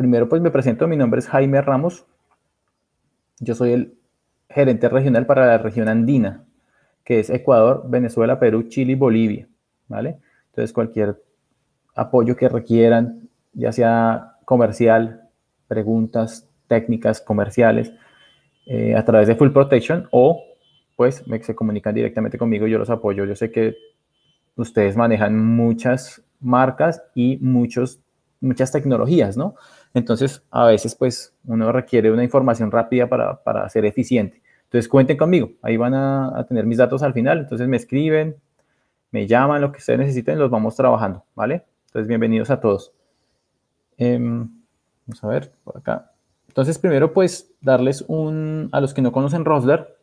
primero pues me presento, mi nombre es Jaime Ramos, yo soy el gerente regional para la región andina, que es Ecuador, Venezuela, Perú, Chile y Bolivia, ¿vale? Entonces cualquier apoyo que requieran, ya sea comercial, preguntas técnicas, comerciales, a través de Full Protection o pues se comunican directamente conmigo, yo los apoyo. Yo sé que ustedes manejan muchas marcas y muchas tecnologías, ¿no? Entonces, a veces, pues, uno requiere una información rápida para ser eficiente. Entonces, cuenten conmigo. Ahí van a tener mis datos al final. Entonces, me escriben, me llaman, lo que ustedes necesiten, los vamos trabajando, ¿vale? Entonces, bienvenidos a todos. Vamos a ver, por acá. Entonces, primero, pues, darles a los que no conocen Rosler,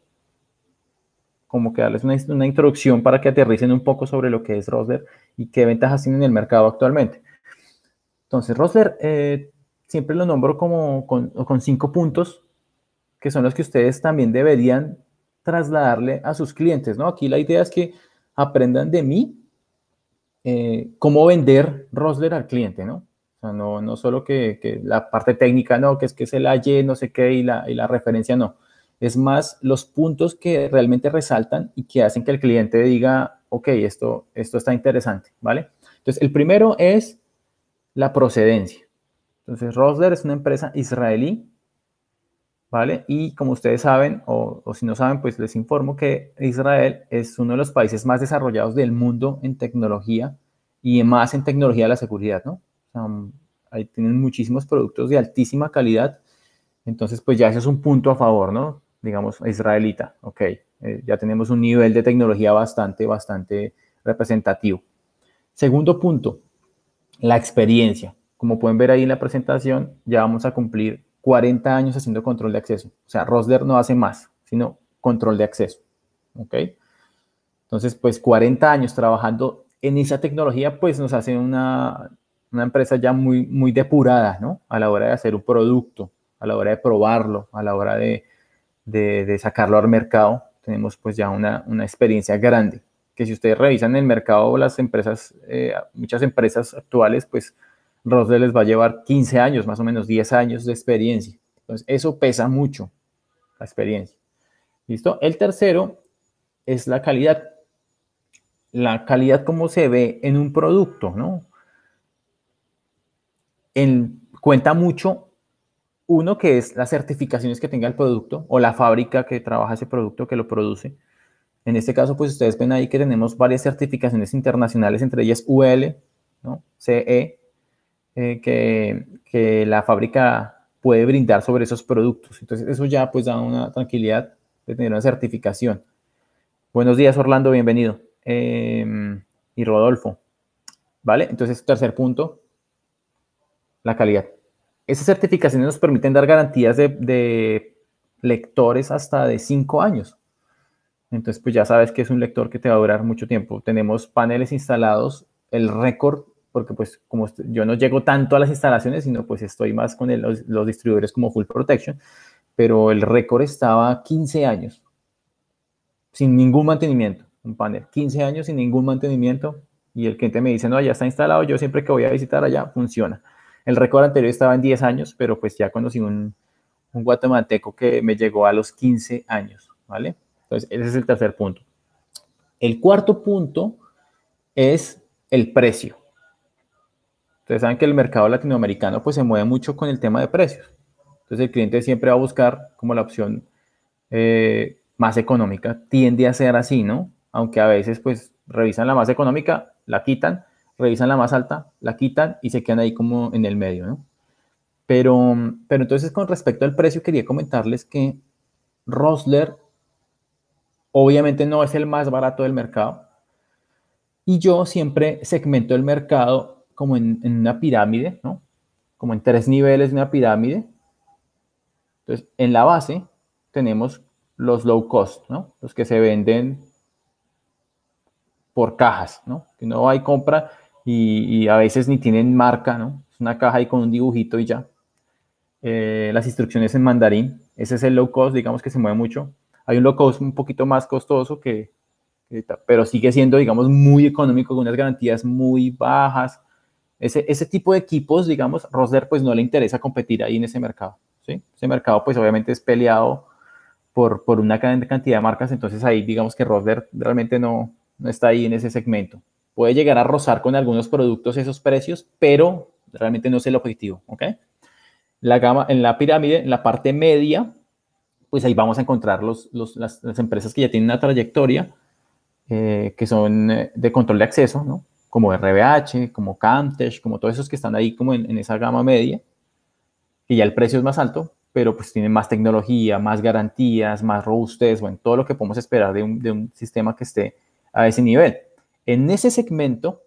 como que darles una introducción para que aterricen un poco sobre lo que es Rosler y qué ventajas tiene en el mercado actualmente. Entonces, Rosler siempre lo nombro como con 5 puntos, que son los que ustedes también deberían trasladarle a sus clientes, ¿no? Aquí la idea es que aprendan de mí cómo vender Rosler al cliente, ¿no? O sea, no solo que la parte técnica, no, que es el AY, no sé qué, y la referencia, no. Es más los puntos que realmente resaltan y que hacen que el cliente diga, ok, esto está interesante, ¿vale? Entonces, el primero es la procedencia. Entonces, Rosler es una empresa israelí, ¿vale? Y como ustedes saben, o si no saben, pues les informo que Israel es uno de los países más desarrollados del mundo en tecnología y más en tecnología de la seguridad, ¿no? O sea, ahí tienen muchísimos productos de altísima calidad, entonces pues ya eso es un punto a favor, ¿no? Digamos, israelita, ok, ya tenemos un nivel de tecnología bastante representativo. Segundo punto, la experiencia. Como pueden ver ahí en la presentación, ya vamos a cumplir 40 años haciendo control de acceso. O sea, Rosler no hace más, sino control de acceso. ¿Ok? Entonces, pues 40 años trabajando en esa tecnología, pues nos hace una empresa ya muy depurada, ¿no? A la hora de hacer un producto, a la hora de probarlo, a la hora de sacarlo al mercado, tenemos pues ya una experiencia grande. Que si ustedes revisan el mercado, las empresas, muchas empresas actuales, pues Rosler les va a llevar 15 años, más o menos 10 años de experiencia. Entonces, eso pesa mucho, la experiencia. ¿Listo? El tercero es la calidad. La calidad como se ve en un producto, ¿no? Cuenta mucho, uno, que es las certificaciones que tenga el producto o la fábrica que trabaja ese producto, que lo produce. En este caso, pues ustedes ven ahí que tenemos varias certificaciones internacionales, entre ellas UL, ¿no? CE, que la fábrica puede brindar sobre esos productos. Entonces, eso ya pues da una tranquilidad de tener una certificación. Buenos días, Orlando, bienvenido. Y Rodolfo, ¿vale? Entonces, tercer punto, la calidad. Esas certificaciones nos permiten dar garantías de lectores hasta de 5 años. Entonces, pues ya sabes que es un lector que te va a durar mucho tiempo. Tenemos paneles instalados, el récord, porque pues como yo no llego tanto a las instalaciones, sino pues estoy más con los distribuidores como Full Protection, pero el récord estaba 15 años, sin ningún mantenimiento, un panel, 15 años sin ningún mantenimiento, y el cliente me dice, no, ya está instalado, yo siempre que voy a visitar allá, funciona. El récord anterior estaba en 10 años, pero pues ya conocí un guatemalteco que me llegó a los 15 años, ¿vale? Entonces, ese es el tercer punto. El cuarto punto es el precio. Ustedes saben que el mercado latinoamericano pues se mueve mucho con el tema de precios. Entonces el cliente siempre va a buscar como la opción más económica. Tiende a ser así, ¿no? Aunque a veces pues revisan la más económica, la quitan, revisan la más alta, la quitan y se quedan ahí como en el medio, ¿no? Pero entonces con respecto al precio quería comentarles que Rosler obviamente no es el más barato del mercado, y yo siempre segmento el mercado como en una pirámide, ¿no? Como en 3 niveles de una pirámide. Entonces, en la base tenemos los low cost, ¿no? Los que se venden por cajas, ¿no? Que no hay compra y a veces ni tienen marca, ¿no? Es una caja ahí con un dibujito y ya. Las instrucciones en mandarín, ese es el low cost, digamos que se mueve mucho. Hay un low cost un poquito más costoso pero sigue siendo, digamos, muy económico, con unas garantías muy bajas, Ese tipo de equipos, digamos, Rosler pues no le interesa competir ahí en ese mercado, ¿sí? Ese mercado pues obviamente es peleado por una gran cantidad de marcas, entonces ahí digamos que Rosler realmente no está ahí en ese segmento. Puede llegar a rozar con algunos productos esos precios, pero realmente no es el objetivo, ¿ok? La gama, en la pirámide, en la parte media, pues ahí vamos a encontrar las empresas que ya tienen una trayectoria, que son de control de acceso, ¿no? Como RBH, como Camtech, como todos esos que están ahí como en esa gama media, que ya el precio es más alto, pero pues tienen más tecnología, más garantías, más robustez, bueno, todo lo que podemos esperar de un sistema que esté a ese nivel. En ese segmento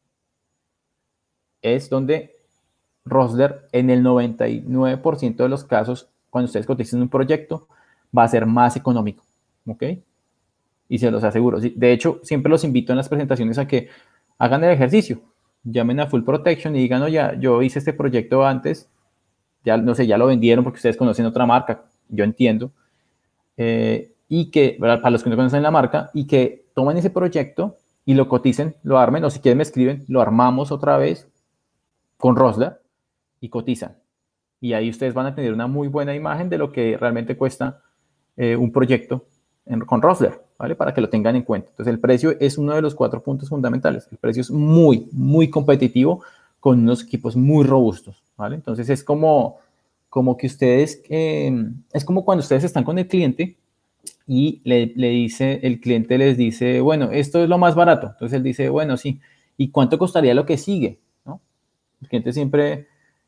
es donde Rosler, en el 99% de los casos, cuando ustedes cotizan un proyecto, va a ser más económico, ¿ok? Y se los aseguro. De hecho, siempre los invito en las presentaciones a que hagan el ejercicio, llamen a Full Protection y digan, oye, yo hice este proyecto antes, ya no sé, ya lo vendieron porque ustedes conocen otra marca, yo entiendo, y que, para los que no conocen la marca, y que tomen ese proyecto y lo coticen, lo armen, o si quieren me escriben, lo armamos otra vez con Rosler y cotizan. Y ahí ustedes van a tener una muy buena imagen de lo que realmente cuesta un proyecto con Rosler, ¿vale? Para que lo tengan en cuenta. Entonces, el precio es uno de los 4 puntos fundamentales. El precio es muy, muy competitivo con unos equipos muy robustos, ¿vale? Entonces, es como que ustedes, es como cuando ustedes están con el cliente y le dice, el cliente les dice, bueno, esto es lo más barato. Entonces, él dice, bueno, sí. ¿Y cuánto costaría lo que sigue? ¿No? El cliente siempre...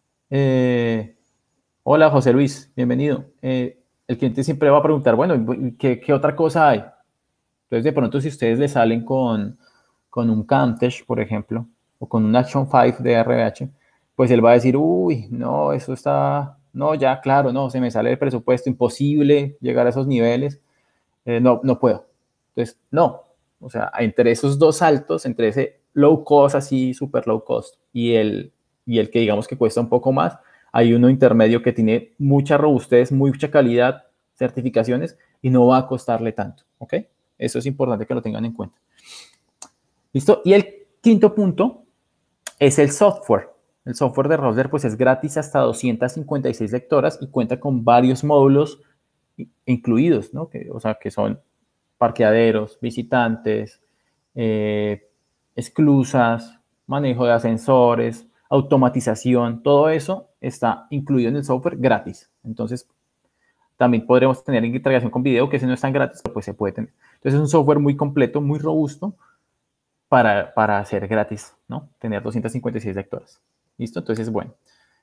hola, José Luis, bienvenido. El cliente siempre va a preguntar, bueno, ¿qué otra cosa hay? Entonces, de pronto, si ustedes le salen con un Camtech, por ejemplo, o con un Action 5 de RBH, pues él va a decir, uy, no, eso está, no, ya, claro, no, se me sale el presupuesto, imposible llegar a esos niveles, no puedo. Entonces, no, o sea, entre esos dos saltos, entre ese low cost, así, super low cost, y el que digamos que cuesta un poco más, hay uno intermedio que tiene mucha robustez, mucha calidad, certificaciones, y no va a costarle tanto, ¿ok? Eso es importante que lo tengan en cuenta. ¿Listo? Y el quinto punto es el software. El software de Rosler pues es gratis hasta 256 lectoras y cuenta con varios módulos incluidos, ¿no? O sea, que son parqueaderos, visitantes, esclusas, manejo de ascensores, automatización, todo eso está incluido en el software gratis. Entonces, también podremos tener integración con video, que ese no es tan gratis, pero pues se puede tener. Entonces, es un software muy completo, muy robusto para hacer gratis, ¿no? Tener 256 lectoras. ¿Listo? Entonces, bueno.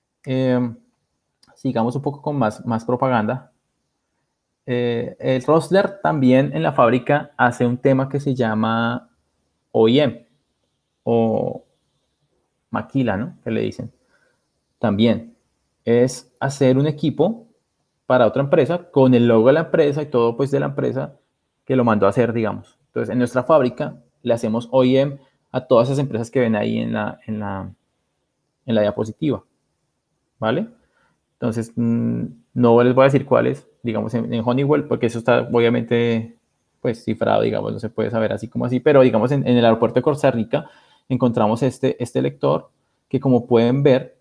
Sigamos un poco con más propaganda. El Rosler también en la fábrica hace un tema que se llama OEM o maquila, ¿no? Que le dicen. También es hacer un equipo para otra empresa con el logo de la empresa y todo pues de la empresa que lo mandó a hacer, digamos. Entonces, en nuestra fábrica le hacemos OEM a todas esas empresas que ven ahí en la diapositiva, ¿vale? Entonces, no les voy a decir cuáles, digamos, en Honeywell, porque eso está obviamente, pues, cifrado, digamos, no se puede saber así como así, pero digamos, en el aeropuerto de Costa Rica encontramos este lector que, como pueden ver,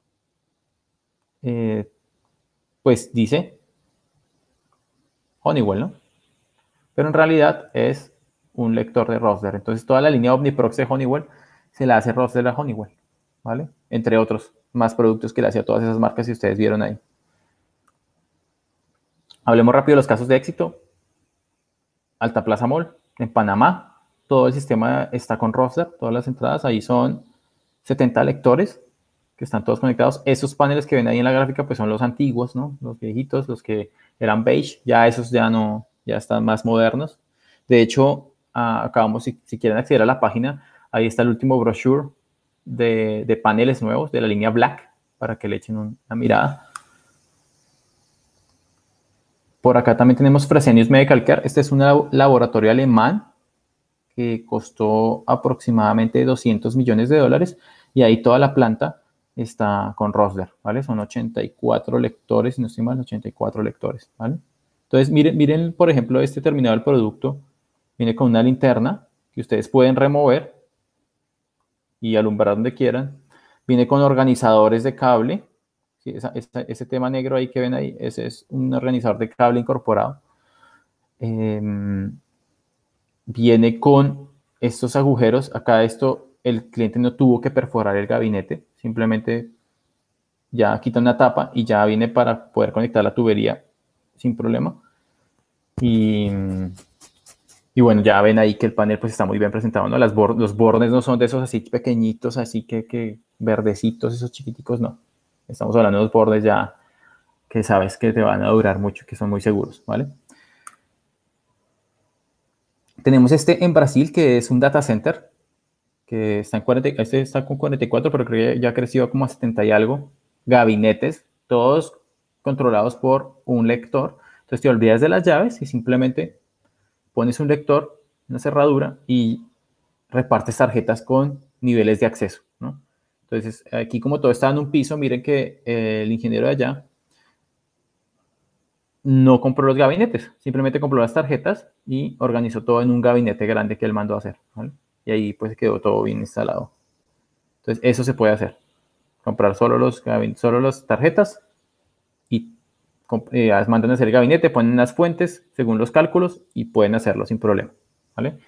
pues dice Honeywell, ¿no? Pero en realidad es un lector de Rosler. Entonces, toda la línea OmniProx de Honeywell se la hace Rosler a Honeywell, ¿vale? Entre otros más productos que le hace a todas esas marcas que ustedes vieron ahí. Hablemos rápido de los casos de éxito. Alta Plaza Mall, en Panamá, todo el sistema está con Rosler, todas las entradas, ahí son 70 lectores que están todos conectados. Esos paneles que ven ahí en la gráfica, pues son los antiguos, ¿no? Los viejitos, los que eran beige, ya esos ya no, ya están más modernos. De hecho, acabamos, si quieren acceder a la página, ahí está el último brochure de paneles nuevos de la línea Black, para que le echen una mirada. Por acá también tenemos Fresenius Medical Care. Este es un laboratorio alemán que costó aproximadamente 200 millones de dólares y ahí toda la planta está con Rosler, ¿vale? Son 84 lectores, si no estoy mal, 84 lectores, ¿vale? Entonces, miren, por ejemplo, este terminado del producto viene con una linterna que ustedes pueden remover y alumbrar donde quieran. Viene con organizadores de cable. Sí, ese tema negro ahí que ven ahí, ese es un organizador de cable incorporado. Viene con estos agujeros. Acá esto, el cliente no tuvo que perforar el gabinete, simplemente ya quita una tapa y ya viene para poder conectar la tubería sin problema. Y bueno, ya ven ahí que el panel pues está muy bien presentado, ¿no? Los bordes no son de esos así pequeñitos, así que verdecitos, esos chiquiticos, no. Estamos hablando de los bordes ya que sabes que te van a durar mucho, que son muy seguros, ¿vale? Tenemos este en Brasil, que es un data center, que está en 40, este está con 44, pero creo que ya creció como a 70 y algo, gabinetes, todos controlados por un lector. Entonces te olvidas de las llaves y simplemente pones un lector, una cerradura y repartes tarjetas con niveles de acceso, ¿no? Entonces, aquí como todo está en un piso, miren que el ingeniero de allá no compró los gabinetes, simplemente compró las tarjetas y organizó todo en un gabinete grande que él mandó a hacer, ¿vale? Y ahí pues quedó todo bien instalado. Entonces, eso se puede hacer. Comprar solo las tarjetas y mandan a hacer el gabinete, ponen las fuentes según los cálculos y pueden hacerlo sin problema, ¿vale?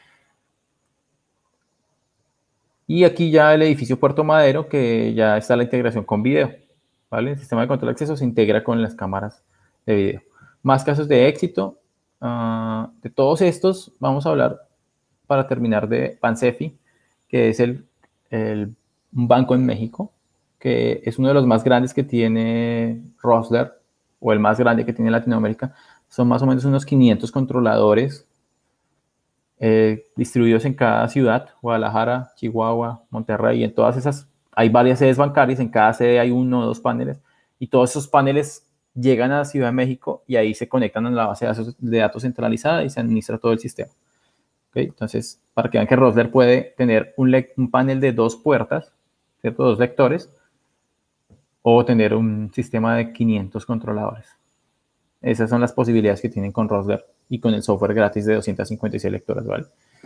Y aquí ya el edificio Puerto Madero, que ya está la integración con video, ¿vale? El sistema de control de acceso se integra con las cámaras de video. Más casos de éxito. De todos estos, vamos a hablar para terminar de Bansefi, que es un banco en México, que es uno de los más grandes que tiene Rosler, o el más grande que tiene Latinoamérica. Son más o menos unos 500 controladores distribuidos en cada ciudad, Guadalajara, Chihuahua, Monterrey, en todas esas hay varias sedes bancarias, en cada sede hay uno o dos paneles, y todos esos paneles llegan a Ciudad de México y ahí se conectan a la base de datos centralizada y se administra todo el sistema. ¿Okay? Entonces, para que vean que Rosler puede tener un panel de 2 puertas, ¿cierto? 2 lectores, o tener un sistema de 500 controladores. Esas son las posibilidades que tienen con Rosler y con el software gratis de 256 lectoras, ¿vale?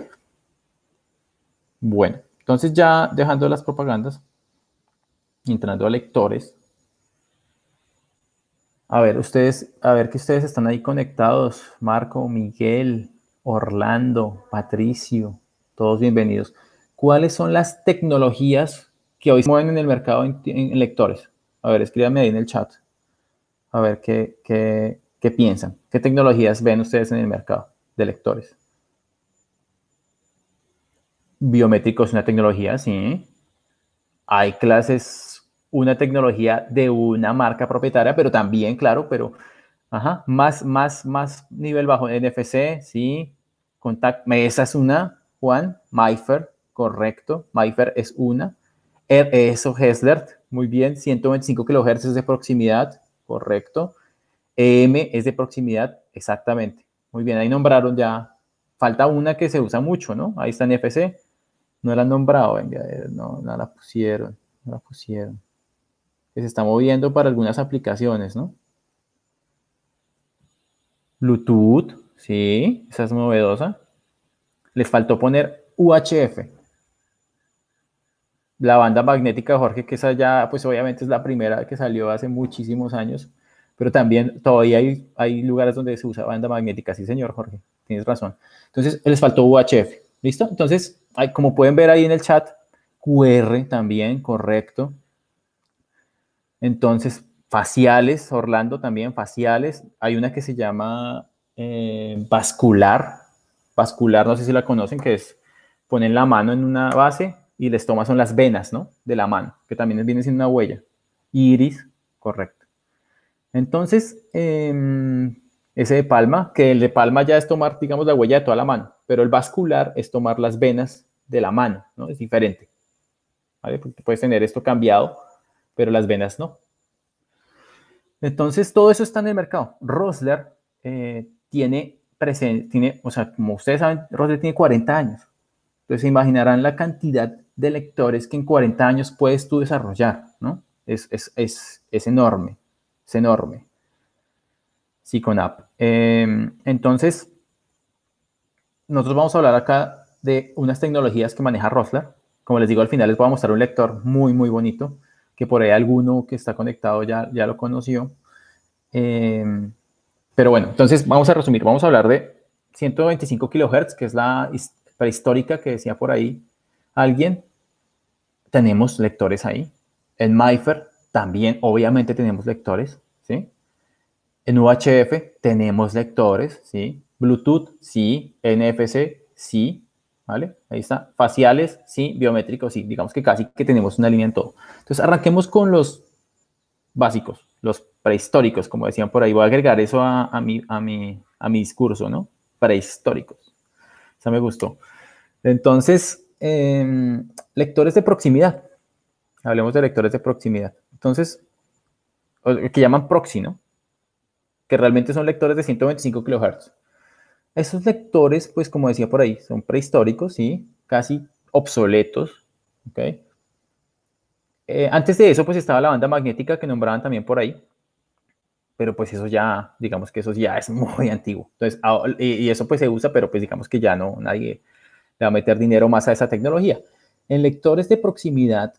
Bueno, entonces ya dejando las propagandas, entrando a lectores. A ver que ustedes están ahí conectados. Marco, Miguel, Orlando, Patricio, todos bienvenidos. ¿Cuáles son las tecnologías que hoy se mueven en el mercado en lectores? A ver, escríbanme ahí en el chat. A ver qué piensan. ¿Qué tecnologías ven ustedes en el mercado de lectores? Biométrico es una tecnología, sí. Hay clases, una tecnología de una marca propietaria, pero también, claro, pero ajá, más nivel bajo. NFC, sí. Esa es una, Juan. MIFARE, correcto. MIFARE es una. Eso, Heslert, muy bien. 125 kHz de proximidad, correcto. EM es de proximidad, exactamente. Muy bien, ahí nombraron ya. Falta una que se usa mucho, ¿no? Ahí está NFC. No la han nombrado, venga, no la pusieron. No la pusieron. Que se está moviendo para algunas aplicaciones, ¿no? Bluetooth, sí, esa es novedosa. Les faltó poner UHF. La banda magnética, Jorge, que esa ya, pues obviamente es la primera que salió hace muchísimos años, pero también todavía hay lugares donde se usa banda magnética. Sí, señor Jorge, tienes razón. Entonces, les faltó UHF. ¿Listo? Entonces, como pueden ver ahí en el chat, QR también, correcto. Entonces, faciales, Orlando también, faciales. Hay una que se llama vascular. Vascular, no sé si la conocen, que es ponen la mano en una base y les toman son las venas, ¿no? De la mano, que también viene siendo una huella. Iris, correcto. Entonces, ese de palma, que el de palma ya es tomar, digamos, la huella de toda la mano, pero el vascular es tomar las venas de la mano, ¿no? Es diferente. ¿Vale? Porque puedes tener esto cambiado, pero las venas no. Entonces, todo eso está en el mercado. Rosler tiene, o sea, como ustedes saben, Rosler tiene 40 años. Entonces, se imaginarán la cantidad de lectores que en 40 años puedes tú desarrollar, ¿no? Es enorme, es enorme. Sí, con app. Entonces, nosotros vamos a hablar acá de unas tecnologías que maneja Rosler, Como les digo, al final les voy a mostrar un lector muy, muy bonito, que por ahí alguno que está conectado ya lo conoció. Pero bueno, entonces vamos a resumir. Vamos a hablar de 125 kilohertz, que es la prehistórica que decía por ahí alguien. Tenemos lectores ahí. En MIFARE también, obviamente, tenemos lectores, ¿sí? En UHF tenemos lectores, ¿sí? Bluetooth, sí. NFC, sí. ¿Vale? Ahí está. Faciales, sí. Biométricos, sí. Digamos que casi que tenemos una línea en todo. Entonces, arranquemos con los básicos, los prehistóricos, como decían por ahí. Voy a agregar eso a mi discurso, ¿no? Prehistóricos. Eso me gustó. Entonces, lectores de proximidad. Hablemos de lectores de proximidad. Entonces, que llaman proxy, ¿no? Que realmente son lectores de 125 kHz. Esos lectores, pues como decía por ahí, son prehistóricos, ¿sí? Casi obsoletos, ¿ok? Antes de eso, pues estaba la banda magnética que nombraban también por ahí, pero pues eso ya, digamos que eso ya es muy antiguo. Entonces, y eso pues se usa, pero pues digamos que ya no, nadie le va a meter dinero más a esa tecnología. En lectores de proximidad,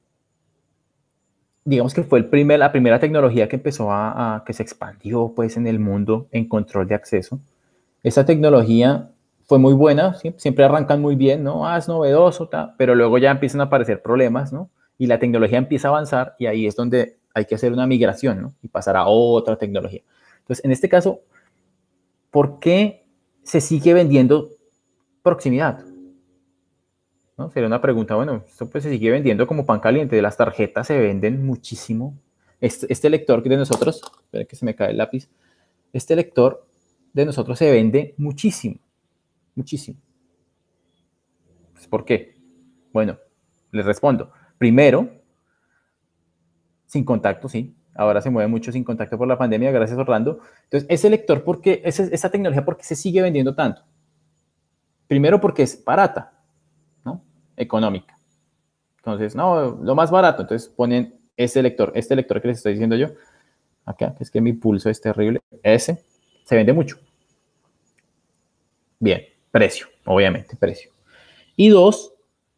digamos que fue la primera tecnología que empezó que se expandió pues en el mundo en control de acceso. Esa tecnología fue muy buena, ¿sí? Siempre arrancan muy bien, ¿no? Es novedoso, pero luego ya empiezan a aparecer problemas, ¿no? Y la tecnología empieza a avanzar y ahí es donde hay que hacer una migración, ¿no? Y pasar a otra tecnología. Entonces, en este caso, ¿por qué se sigue vendiendo proximidad? ¿No? Sería una pregunta, bueno, esto pues se sigue vendiendo como pan caliente, las tarjetas se venden muchísimo. Este lector de nosotros, espera que se me cae el lápiz, este lector de nosotros se vende muchísimo, muchísimo. Pues, ¿por qué? Bueno, les respondo. Primero, sin contacto, sí. Ahora se mueve mucho sin contacto por la pandemia, gracias Orlando. Entonces, ese lector, esa tecnología, ¿por qué se sigue vendiendo tanto? Primero, porque es barata, ¿no? Económica. Entonces, no, lo más barato. Entonces ponen este lector que les estoy diciendo yo, acá, que es que mi pulso es terrible, ese, se vende mucho. Bien, precio, obviamente, precio. Y dos,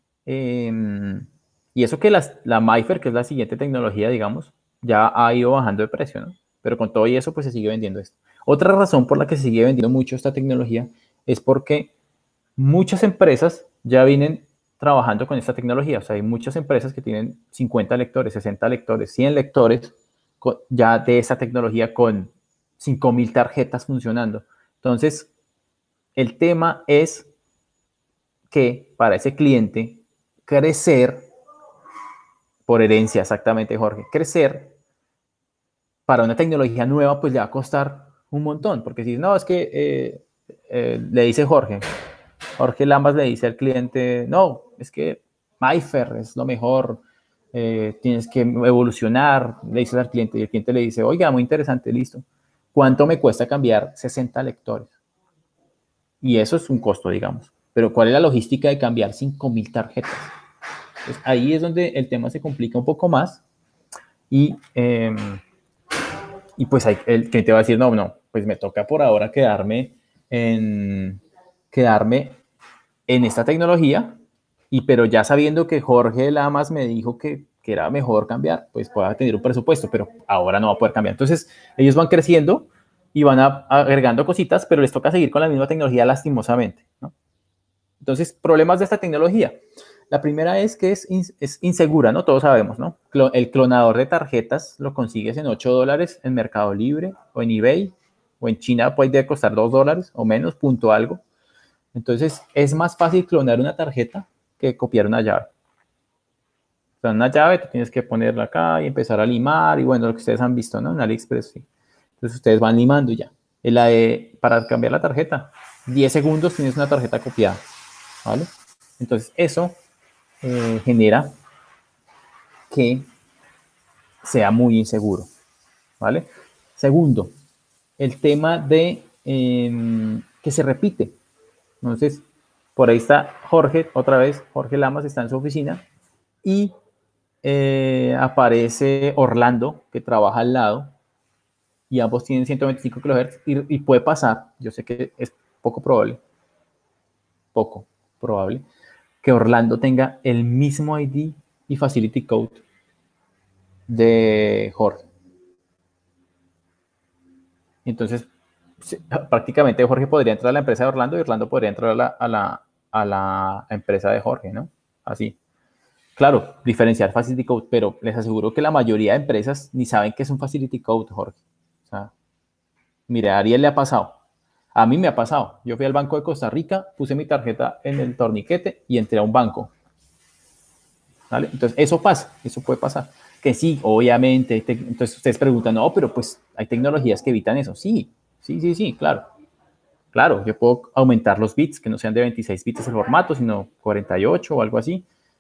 y eso que la MIFARE, que es la siguiente tecnología, digamos, ya ha ido bajando de precio, ¿no? Pero con todo y eso, pues se sigue vendiendo esto. Otra razón por la que se sigue vendiendo mucho esta tecnología es porque muchas empresas ya vienen trabajando con esta tecnología. O sea, hay muchas empresas que tienen 50 lectores, 60 lectores, 100 lectores ya de esa tecnología con 5.000 tarjetas funcionando. Entonces, el tema es que para ese cliente crecer, por herencia exactamente, Jorge, crecer para una tecnología nueva, pues le va a costar un montón, porque si no, es que le dice Jorge Lambas le dice al cliente, no, es que MyFair es lo mejor, tienes que evolucionar, le dices al cliente y el cliente le dice, oiga, muy interesante, listo. ¿Cuánto me cuesta cambiar 60 lectores? Y eso es un costo, digamos. Pero ¿cuál es la logística de cambiar 5.000 tarjetas? Pues ahí es donde el tema se complica un poco más y, y pues el cliente va a decir, no, pues me toca por ahora quedarme en esta tecnología, pero ya sabiendo que Jorge Lamas me dijo que era mejor cambiar, pues pueda tener un presupuesto, pero ahora no va a poder cambiar. Entonces, ellos van creciendo y van agregando cositas, pero les toca seguir con la misma tecnología lastimosamente, ¿no? Entonces, problemas de esta tecnología. La primera es que es insegura, ¿no? Todos sabemos, ¿no? El clonador de tarjetas lo consigues en $8 en Mercado Libre o en eBay o en China puede costar $2 o menos, punto algo. Entonces, es más fácil clonar una tarjeta que copiar una llave. O sea, una llave tú tienes que ponerla acá y empezar a limar, y bueno, lo que ustedes han visto, ¿no? En AliExpress, sí. Entonces, ustedes van limando y ya. Para cambiar la tarjeta, 10 segundos tienes una tarjeta copiada, ¿vale? Entonces, eso genera que sea muy inseguro, ¿vale? Segundo, el tema de que se repite. Entonces, por ahí está Jorge, otra vez, Jorge Lamas está en su oficina y aparece Orlando, que trabaja al lado, y ambos tienen 125 kHz y puede pasar, yo sé que es poco probable, que Orlando tenga el mismo ID y Facility Code de Jorge. Entonces, prácticamente Jorge podría entrar a la empresa de Orlando y Orlando podría entrar a la empresa de Jorge, ¿no? Así. Claro, diferenciar Facility Code, pero les aseguro que la mayoría de empresas ni saben qué es un Facility Code, Jorge. O sea, mire, a Ariel le ha pasado. A mí me ha pasado. Yo fui al Banco de Costa Rica, puse mi tarjeta en el torniquete y entré a un banco. ¿Vale? Entonces, eso pasa, eso puede pasar. Que sí, obviamente. Entonces, ustedes preguntan, no, pero pues hay tecnologías que evitan eso. Sí, sí, sí, sí, claro. Claro, yo puedo aumentar los bits, que no sean de 26 bits el formato, sino 48 o algo así.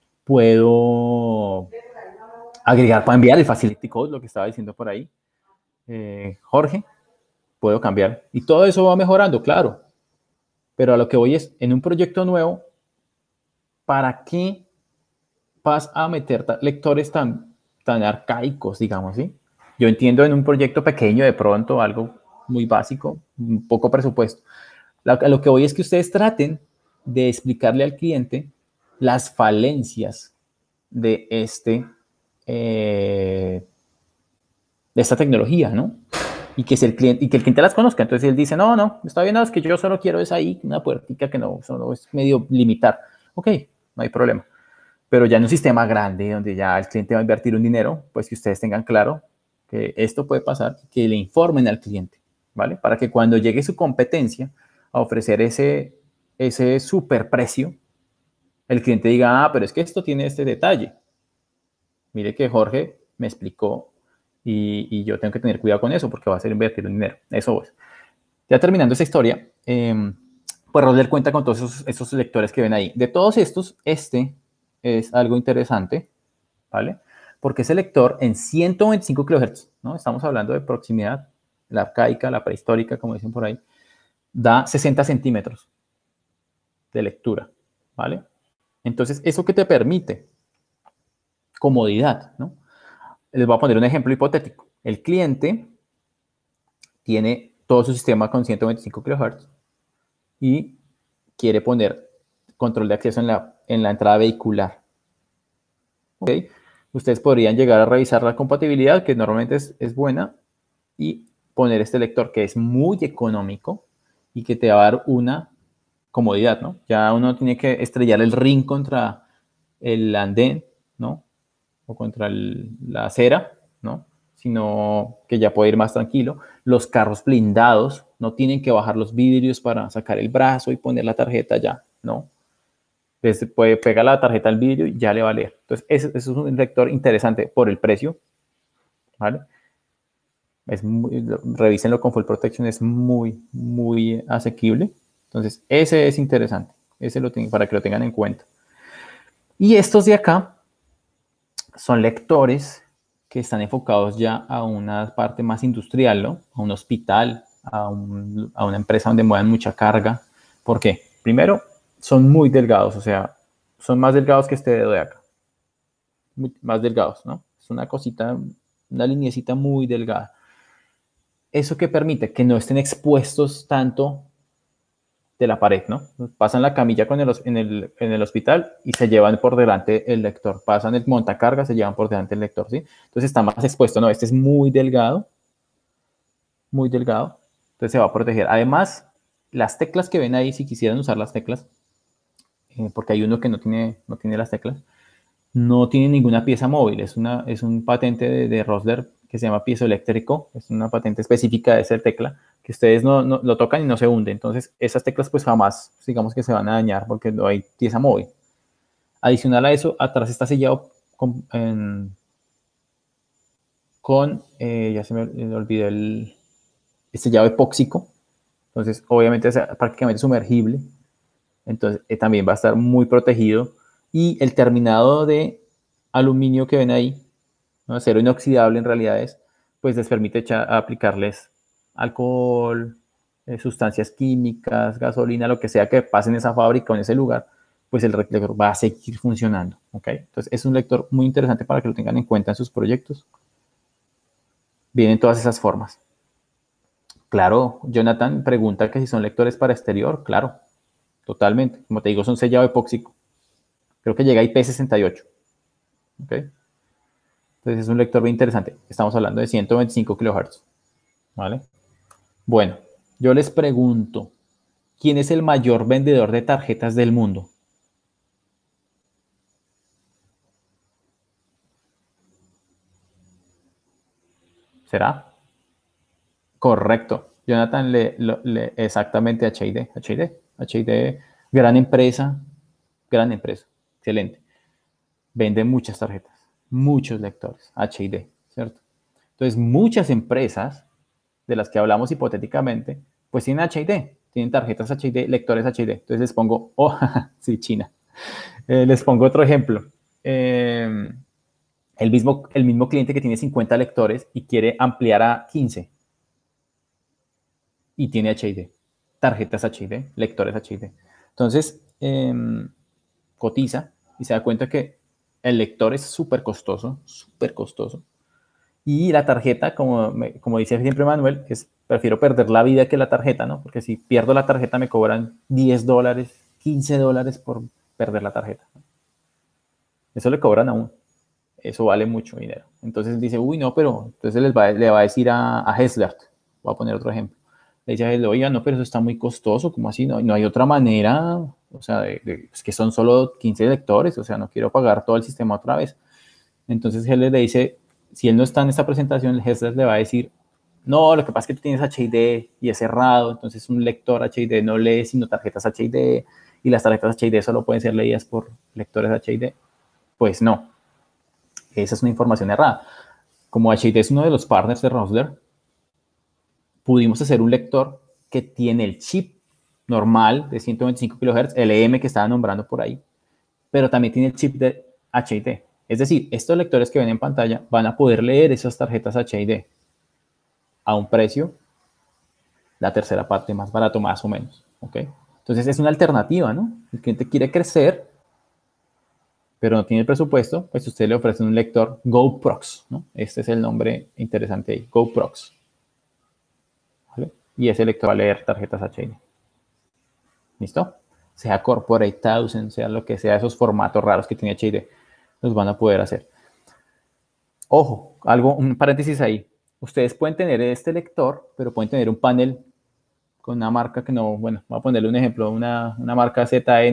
Puedo agregar para enviar el Facility Code, lo que estaba diciendo por ahí. Jorge, puedo cambiar. Y todo eso va mejorando, claro. Pero a lo que voy es, en un proyecto nuevo, ¿para qué vas a meter lectores tan arcaicos, digamos, ¿sí? Yo entiendo en un proyecto pequeño, de pronto, algo muy básico, un poco presupuesto. A lo que voy es que ustedes traten de explicarle al cliente las falencias de de esta tecnología, ¿no? Y que el cliente las conozca. Entonces él dice, no, no, está bien, no, es que yo solo quiero esa ahí, una puertica que no, solo es medio limitar. Ok, no hay problema. Pero ya en un sistema grande, donde ya el cliente va a invertir un dinero, pues que ustedes tengan claro que esto puede pasar, que le informen al cliente, ¿vale? Para que cuando llegue su competencia a ofrecer ese superprecio, el cliente diga, ah, pero es que esto tiene este detalle. Mire que Jorge me explicó y yo tengo que tener cuidado con eso porque va a ser invertir un dinero. Eso es. Ya terminando esa historia, pues Rosler cuenta con todos esos lectores que ven ahí. De todos estos, este es algo interesante, ¿vale? Porque ese lector en 125 kHz, ¿no? Estamos hablando de proximidad, la arcaica, la prehistórica, como dicen por ahí, da 60 centímetros de lectura, ¿vale? Entonces, ¿eso qué te permite? Comodidad, ¿no? Les voy a poner un ejemplo hipotético. El cliente tiene todo su sistema con 125 kHz y quiere poner control de acceso en la entrada vehicular. ¿Okay? Ustedes podrían llegar a revisar la compatibilidad, que normalmente es buena, y poner este lector que es muy económico y que te va a dar una comodidad, ¿no? Ya uno tiene que estrellar el ring contra el andén, ¿no? O contra la acera, ¿no? Sino que ya puede ir más tranquilo. Los carros blindados no tienen que bajar los vidrios para sacar el brazo y poner la tarjeta ya, ¿no? Entonces puede pegar la tarjeta al vidrio y ya le va a leer. Entonces, eso es un lector interesante por el precio, ¿vale? Revísenlo con Full Protection, es muy, muy asequible. Entonces, ese es interesante. Ese lo tienen para que lo tengan en cuenta. Y estos de acá son lectores que están enfocados ya a una parte más industrial, ¿no? A un hospital, a una empresa donde muevan mucha carga. ¿Por qué? Primero, son muy delgados, o sea, son más delgados que este dedo de acá. Más delgados, ¿no? Es una cosita, una lineecita muy delgada. ¿Eso qué permite? Que no estén expuestos tanto de la pared, ¿no? Pasan la camilla en el hospital y se llevan por delante el lector. Pasan el montacarga, se llevan por delante el lector, ¿sí? Entonces está más expuesto, ¿no? Este es muy delgado, entonces se va a proteger. Además, las teclas que ven ahí, si quisieran usar las teclas, porque hay uno que no tiene las teclas, no tiene ninguna pieza móvil, es un patente de Rosler que se llama piezoeléctrico, es una patente específica de esa tecla, que ustedes no lo tocan y no se hunde. Entonces, esas teclas pues jamás, digamos que se van a dañar porque no hay pieza móvil. Adicional a eso, atrás está sellado ya se me olvidó el sellado epóxico, entonces obviamente es prácticamente sumergible, entonces también va a estar muy protegido y el terminado de aluminio que ven ahí, ¿no? Acero inoxidable en realidad es, pues les permite aplicarles alcohol, sustancias químicas, gasolina, lo que sea que pase en esa fábrica o en ese lugar, pues el lector va a seguir funcionando, ¿ok? Entonces es un lector muy interesante para que lo tengan en cuenta en sus proyectos. Vienen todas esas formas. Claro, Jonathan pregunta que si son lectores para exterior, claro, totalmente. Como te digo, son sellado epóxico. Creo que llega a IP68. ¿Ok? Entonces es un lector bien interesante. Estamos hablando de 125 kHz. ¿Vale? Bueno, yo les pregunto, ¿quién es el mayor vendedor de tarjetas del mundo? ¿Será? Correcto. Jonathan exactamente HID. HID, gran empresa, excelente. Vende muchas tarjetas, muchos lectores, HID, ¿cierto? Entonces, muchas empresas de las que hablamos hipotéticamente, pues tienen HID, tienen tarjetas HID, lectores HID. Entonces les pongo, oh, sí, China. Les pongo otro ejemplo. El mismo cliente que tiene 50 lectores y quiere ampliar a 15 y tiene HID, tarjetas HID, lectores HID. Entonces, cotiza y se da cuenta que el lector es súper costoso, súper costoso. Y la tarjeta, como dice siempre Manuel, es prefiero perder la vida que la tarjeta, ¿no? Porque si pierdo la tarjeta me cobran $10, $15 por perder la tarjeta. Eso le cobran a uno. Eso vale mucho dinero. Entonces dice, uy, no, pero entonces le va a decir a Hessler, voy a poner otro ejemplo. Le dice a Hessler, oiga, no, pero eso está muy costoso, ¿cómo así? No hay otra manera, o sea, es que son solo 15 lectores, o sea, no quiero pagar todo el sistema otra vez. Entonces Hessler le dice, si él no está en esta presentación, Hessler le va a decir, no, lo que pasa es que tú tienes HID y es cerrado, entonces un lector HID no lee sino tarjetas HID y las tarjetas HID solo pueden ser leídas por lectores HID. Pues no, esa es una información errada. Como HID es uno de los partners de Rossler, pudimos hacer un lector que tiene el chip normal de 125 kHz, el EM que estaba nombrando por ahí, pero también tiene el chip de HID. Es decir, estos lectores que ven en pantalla van a poder leer esas tarjetas HID a un precio, la tercera parte más barato más o menos. ¿Ok? Entonces es una alternativa, ¿no? El cliente quiere crecer, pero no tiene el presupuesto, pues usted le ofrece un lector GoProx, ¿no? Este es el nombre interesante ahí, GoProx. ¿Vale? Y ese lector va a leer tarjetas HID. ¿Listo? Sea Corporate 1000, sea lo que sea, esos formatos raros que tiene HID, los van a poder hacer. Ojo, un paréntesis ahí. Ustedes pueden tener este lector, pero pueden tener un panel con una marca que no, bueno, voy a ponerle un ejemplo, una marca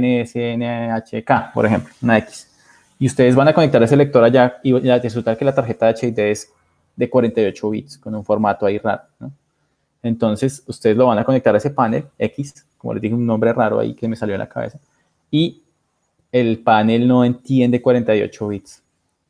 ZNSNHK, por ejemplo, una X. Y ustedes van a conectar ese lector allá y resulta que la tarjeta HID es de 48 bits, con un formato ahí raro, ¿no? Entonces, ustedes lo van a conectar a ese panel X, como les dije, un nombre raro ahí que me salió en la cabeza, y el panel no entiende 48 bits.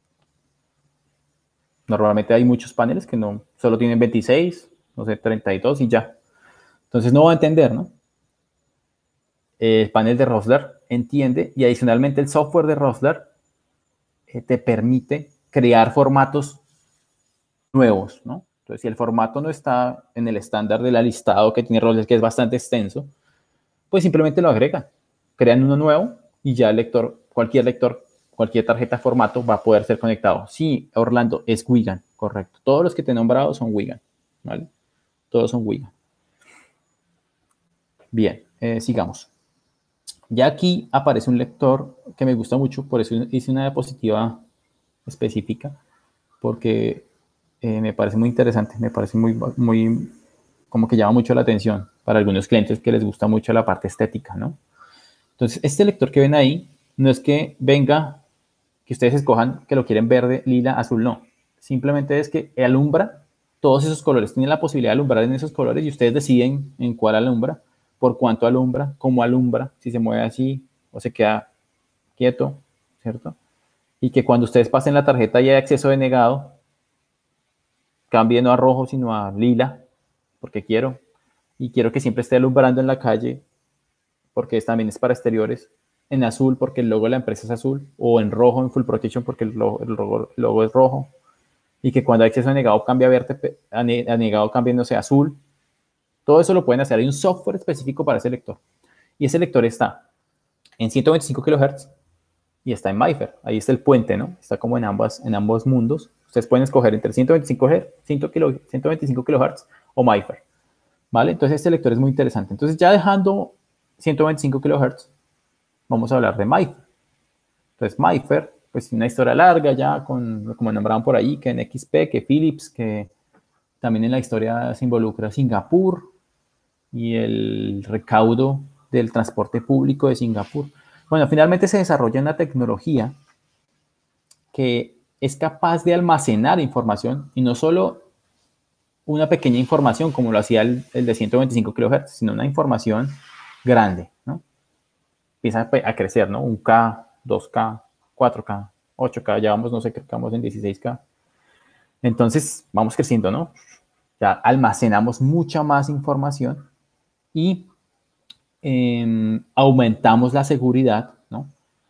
Normalmente hay muchos paneles que no solo tienen 26, no sé, 32 y ya. Entonces no va a entender, ¿no? El panel de Rossler entiende y adicionalmente el software de Rossler te permite crear formatos nuevos, ¿no? Entonces, si el formato no está en el estándar del listado que tiene Rossler, que es bastante extenso, pues simplemente lo agregan, crean uno nuevo y ya el lector, cualquier tarjeta formato va a poder ser conectado. Sí, Orlando, es Wigan, correcto. Todos los que te he nombrado son Wigan, ¿vale? Todos son Wigan. Bien, sigamos. Ya aquí aparece un lector que me gusta mucho, por eso hice una diapositiva específica, porque me parece muy interesante, me parece muy, como que llama mucho la atención para algunos clientes que les gusta mucho la parte estética, ¿no? Entonces, este lector que ven ahí, no es que venga, que ustedes escojan que lo quieren verde, lila, azul, no. Simplemente es que alumbra todos esos colores. Tienen la posibilidad de alumbrar en esos colores y ustedes deciden en cuál alumbra, por cuánto alumbra, cómo alumbra, si se mueve así o se queda quieto, ¿cierto? Y que cuando ustedes pasen la tarjeta y hay acceso denegado, cambie no a rojo, sino a lila, porque quiero. Y quiero que siempre esté alumbrando en la calle, porque también es para exteriores. En azul, porque el logo de la empresa es azul. O en rojo, en full protection, porque el logo es rojo. Y que cuando hay acceso denegado cambie a verde, a negado cambiándose a azul. Todo eso lo pueden hacer. Hay un software específico para ese lector. Y ese lector está en 125 kHz y está en MIFARE. Ahí está el puente, ¿no? Está como en ambos mundos. Ustedes pueden escoger entre 125 kHz o MIFARE, ¿vale? Entonces este lector es muy interesante. Entonces ya dejando 125 kHz, vamos a hablar de MIFARE. Entonces, MIFARE, pues una historia larga ya, como nombraban por ahí, que en XP, que Philips, que también en la historia se involucra Singapur y el recaudo del transporte público de Singapur. Bueno, finalmente se desarrolla una tecnología que es capaz de almacenar información y no solo una pequeña información como lo hacía el de 125 kHz, sino una información grande, ¿no? Empieza a crecer, ¿no? 1K, 2K, 4K, 8K, ya vamos, no sé, creo que vamos en 16K. Entonces, vamos creciendo, ¿no? Ya almacenamos mucha más información y aumentamos la seguridad, ¿no?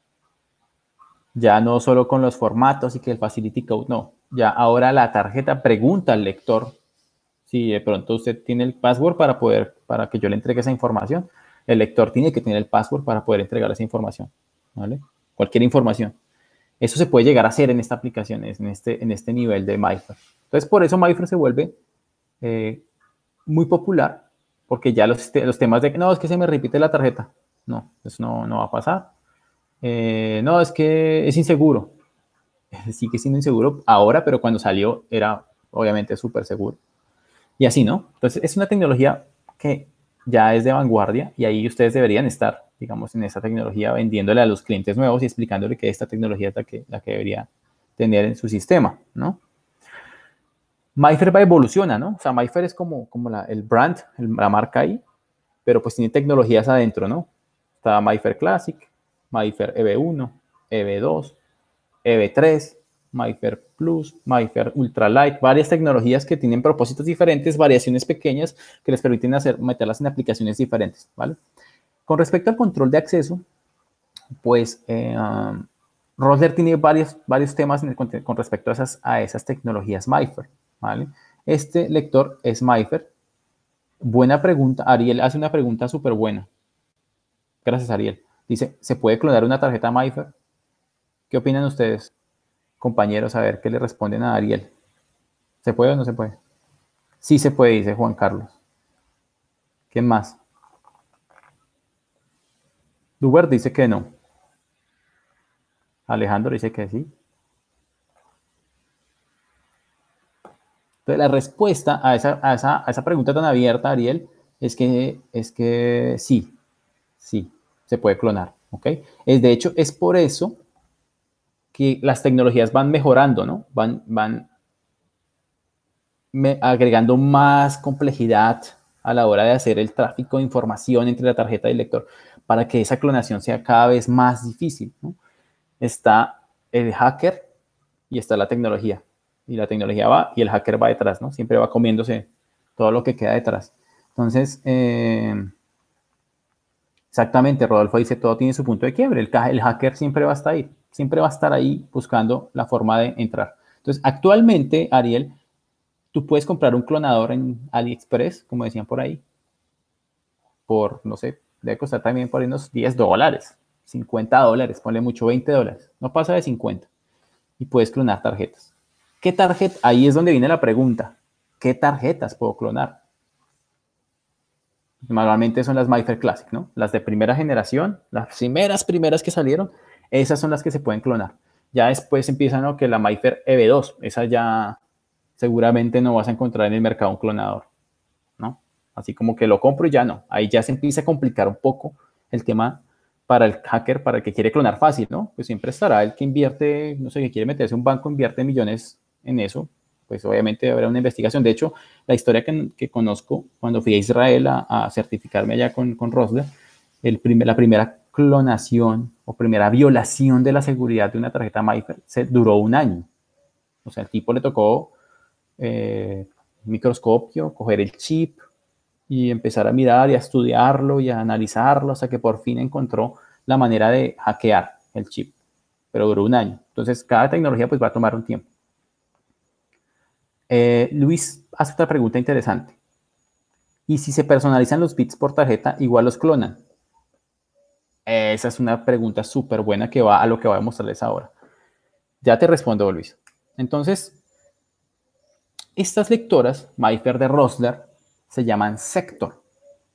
Ya no solo con los formatos y que el facility code, no. Ya ahora la tarjeta pregunta al lector si de pronto usted tiene el password para que yo le entregue esa información. El lector tiene que tener el password para poder entregar esa información, ¿vale? Cualquier información. Eso se puede llegar a hacer en esta aplicación, en este nivel de MIFARE. Entonces, por eso MIFARE se vuelve muy popular, porque ya los temas de, no, es que se me repite la tarjeta. No, eso no va a pasar. No, es que es inseguro. Sigue siendo inseguro ahora, pero cuando salió era obviamente súper seguro. Y así, ¿no? Entonces, es una tecnología que ya es de vanguardia y ahí ustedes deberían estar, digamos, en esa tecnología vendiéndole a los clientes nuevos y explicándole que esta tecnología es la que debería tener en su sistema, ¿no? MIFARE va evoluciona, ¿no? O sea, MIFARE es como el brand, la marca ahí, pero pues tiene tecnologías adentro, ¿no? Está MIFARE Classic, MIFARE EV1, EV2, EV3, MIFARE Plus, MIFARE Ultralight, varias tecnologías que tienen propósitos diferentes, variaciones pequeñas que les permiten meterlas en aplicaciones diferentes, ¿vale? Con respecto al control de acceso, pues Rossler tiene varios temas con respecto a esas tecnologías MIFARE, ¿vale? Este lector es MIFARE. Buena pregunta. Ariel hace una pregunta súper buena. Gracias, Ariel. Dice, ¿se puede clonar una tarjeta MIFARE? ¿Qué opinan ustedes, compañeros? A ver qué le responden a Ariel. ¿Se puede o no se puede? Sí se puede, dice Juan Carlos. ¿Quién más? Dubert dice que no. Alejandro dice que sí. Entonces, la respuesta a esa pregunta tan abierta, Ariel, es que sí, se puede clonar, ¿ok? De hecho, es por eso que las tecnologías van mejorando, ¿no? Van agregando más complejidad a la hora de hacer el tráfico de información entre la tarjeta y el lector para que esa clonación sea cada vez más difícil, ¿no? Está el hacker y está la tecnología. Y la tecnología va y el hacker va detrás, ¿no? Siempre va comiéndose todo lo que queda detrás. Entonces, exactamente, Rodolfo dice, todo tiene su punto de quiebre. El hacker siempre va a estar ahí, siempre va a estar ahí buscando la forma de entrar. Entonces, actualmente, Ariel, tú puedes comprar un clonador en AliExpress, como decían por ahí, por, no sé, debe costar también por ahí unos $10, $50, ponle mucho, $20, no pasa de 50. Y puedes clonar tarjetas. ¿Qué tarjeta? Ahí es donde viene la pregunta. ¿Qué tarjetas puedo clonar? Normalmente son las MIFARE Classic, ¿no? Las de primera generación, las primeras que salieron, esas son las que se pueden clonar. Ya después empiezan, ¿no? Que la MIFARE EV2, esa ya seguramente no vas a encontrar en el mercado un clonador, ¿no? Así como que lo compro y ya no. Ahí ya se empieza a complicar un poco el tema para el hacker, para el que quiere clonar fácil, ¿no? Pues siempre estará el que invierte, no sé, que quiere meterse a un banco, invierte millones en eso, pues obviamente habrá una investigación. De hecho, la historia que conozco, cuando fui a Israel a certificarme allá con Rosler, la primera clonación o primera violación de la seguridad de una tarjeta MIFARE duró un año. O sea, el tipo le tocó microscopio, coger el chip y empezar a mirar y a estudiarlo y a analizarlo hasta que por fin encontró la manera de hackear el chip. Pero duró un año. Entonces, cada tecnología pues va a tomar un tiempo. Luis hace otra pregunta interesante. ¿Y si se personalizan los bits por tarjeta, igual los clonan? Esa es una pregunta súper buena que va a lo que voy a mostrarles ahora. Ya te respondo, Luis. Entonces, estas lectoras, MIFARE de Rosler, se llaman Sector.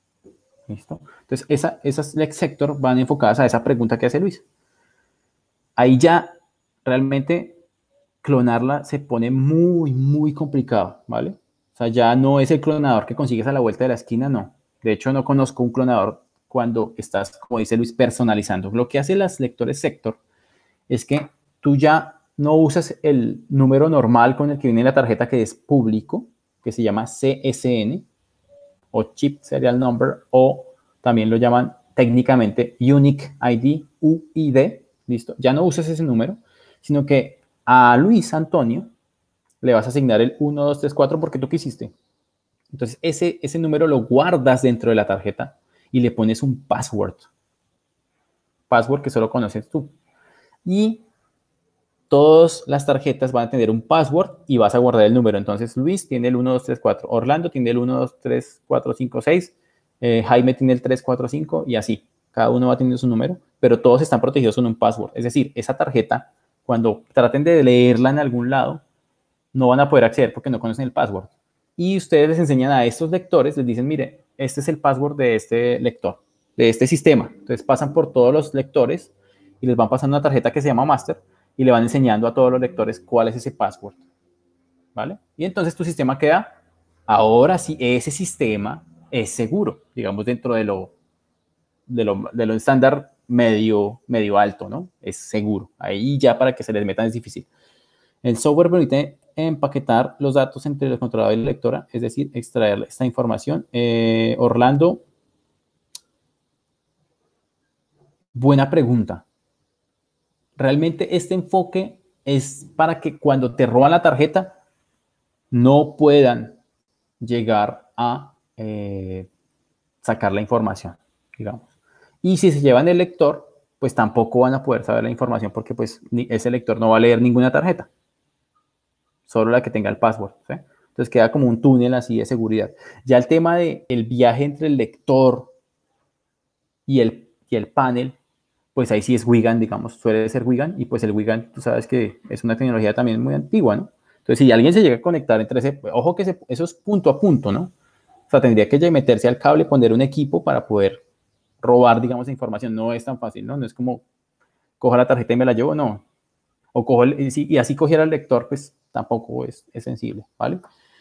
¿Listo? Entonces, esas Sector van enfocadas a esa pregunta que hace Luis. ahí ya realmente clonarla se pone muy, muy complicado, ¿vale? O sea, ya no es el clonador que consigues a la vuelta de la esquina, no. De hecho, no conozco un clonador cuando estás, como dice Luis, personalizando. Lo que hacen los lectores sector es que tú ya no usas el número normal con el que viene la tarjeta que es público, que se llama CSN o Chip Serial Number, o también lo llaman técnicamente Unique ID, UID, listo. Ya no usas ese número, sino que a Luis Antonio le vas a asignar el 1, 2, 3, 4 porque tú quisiste. Entonces, ese número lo guardas dentro de la tarjeta y le pones un password. Password que solo conoces tú. Y todas las tarjetas van a tener un password y vas a guardar el número. Entonces, Luis tiene el 1, 2, 3, 4. Orlando tiene el 1, 2, 3, 4, 5, 6. Jaime tiene el 3, 4, 5 y así. Cada uno va teniendo su número, pero todos están protegidos con un password. Es decir, esa tarjeta, cuando traten de leerla en algún lado, no van a poder acceder porque no conocen el password. Y ustedes les enseñan a estos lectores, les dicen, mire, este es el password de este lector, de este sistema. Entonces pasan por todos los lectores y les van pasando una tarjeta que se llama master y le van enseñando a todos los lectores cuál es ese password. ¿Vale? Y entonces tu sistema queda, ahora sí, ese sistema es seguro, digamos, dentro de lo estándar medio alto, ¿no? Es seguro. Ahí ya para que se les metan es difícil. El software permite empaquetar los datos entre el controlador y la lectora, es decir, extraer esta información. Orlando, buena pregunta. Realmente este enfoque es para que cuando te roban la tarjeta no puedan llegar a sacar la información, digamos. Y si se llevan el lector, pues tampoco van a poder saber la información porque pues ese lector no va a leer ninguna tarjeta, solo la que tenga el password, ¿sí? Entonces queda como un túnel así de seguridad. Ya el tema del viaje entre el lector y el panel, pues ahí sí es Wigan, digamos, suele ser Wigan, y pues el Wigan, tú sabes que es una tecnología también muy antigua, ¿no? Entonces, si alguien se llega a conectar entre ese, ojo que eso es punto a punto, ¿no? O sea, tendría que meterse al cable, poner un equipo para poder robar, digamos, información. No es tan fácil, ¿no? No es como cojo la tarjeta y me la llevo, no. O cojo y así cogiera el lector, pues tampoco es sensible, ¿vale?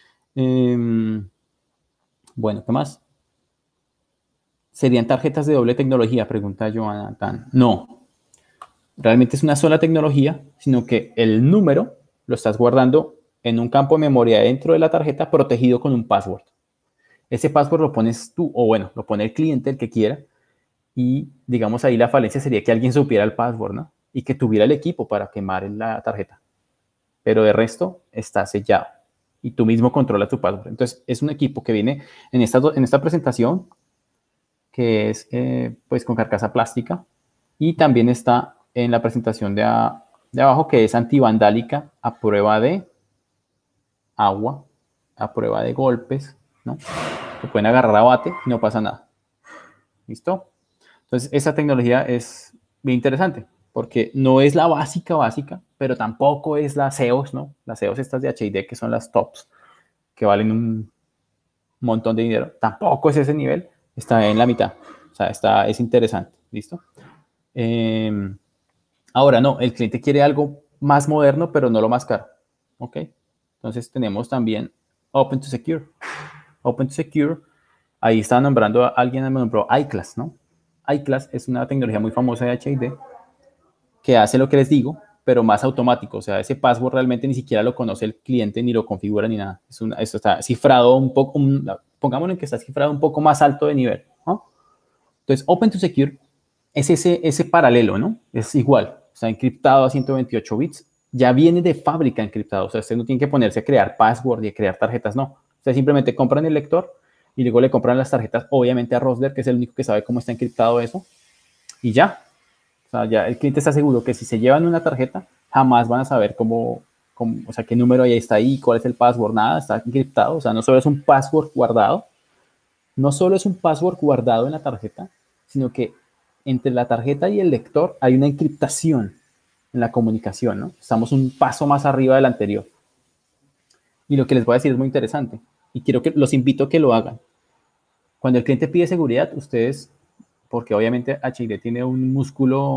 Bueno, ¿qué más? ¿Serían tarjetas de doble tecnología? Pregunta Jonathan. No, realmente es una sola tecnología, sino que el número lo estás guardando en un campo de memoria dentro de la tarjeta protegido con un password. Ese password lo pones tú, o bueno, lo pone el cliente, el que quiera, y digamos ahí la falencia sería que alguien supiera el password, ¿no? Y que tuviera el equipo para quemar la tarjeta. Pero de resto está sellado y tú mismo controlas tu password. Entonces es un equipo que viene en esta presentación, que es pues con carcasa plástica, y también está en la presentación de abajo, que es antivandálica a prueba de agua, a prueba de golpes, ¿no? Se pueden agarrar a bate y no pasa nada. ¿Listo? Entonces, esa tecnología es bien interesante porque no es la básica, pero tampoco es la SEOS, ¿no? Las SEOS estas de HID, que son las tops, que valen un montón de dinero. Tampoco es ese nivel, está en la mitad. O sea, es interesante. ¿Listo? Ahora, no, el cliente quiere algo más moderno, pero no lo más caro. ¿Ok? Entonces, tenemos también Open to Secure. Open to Secure, ahí está nombrando a alguien, me nombró iClass, ¿no? iClass es una tecnología muy famosa de HID que hace lo que les digo, pero más automático. O sea, ese password realmente ni siquiera lo conoce el cliente, ni lo configura, ni nada. Esto está cifrado un poco, pongámoslo en que está cifrado un poco más alto de nivel, ¿no? Entonces, Open to Secure es ese paralelo, ¿no? Es igual, está encriptado a 128 bits, ya viene de fábrica encriptado. O sea, usted no tiene que ponerse a crear password y a crear tarjetas, no. Usted simplemente compran el lector y luego le compran las tarjetas, obviamente a Rosler, que es el único que sabe cómo está encriptado eso, y ya. O sea, ya el cliente está seguro que si se llevan una tarjeta, jamás van a saber o sea, qué número ahí está ahí, cuál es el password, nada, está encriptado. O sea, no solo es un password guardado, no solo es un password guardado en la tarjeta, sino que entre la tarjeta y el lector hay una encriptación en la comunicación, ¿no? Estamos un paso más arriba del anterior. Y lo que les voy a decir es muy interesante y quiero que los invito a que lo hagan. Cuando el cliente pide seguridad, ustedes, porque obviamente HID tiene un músculo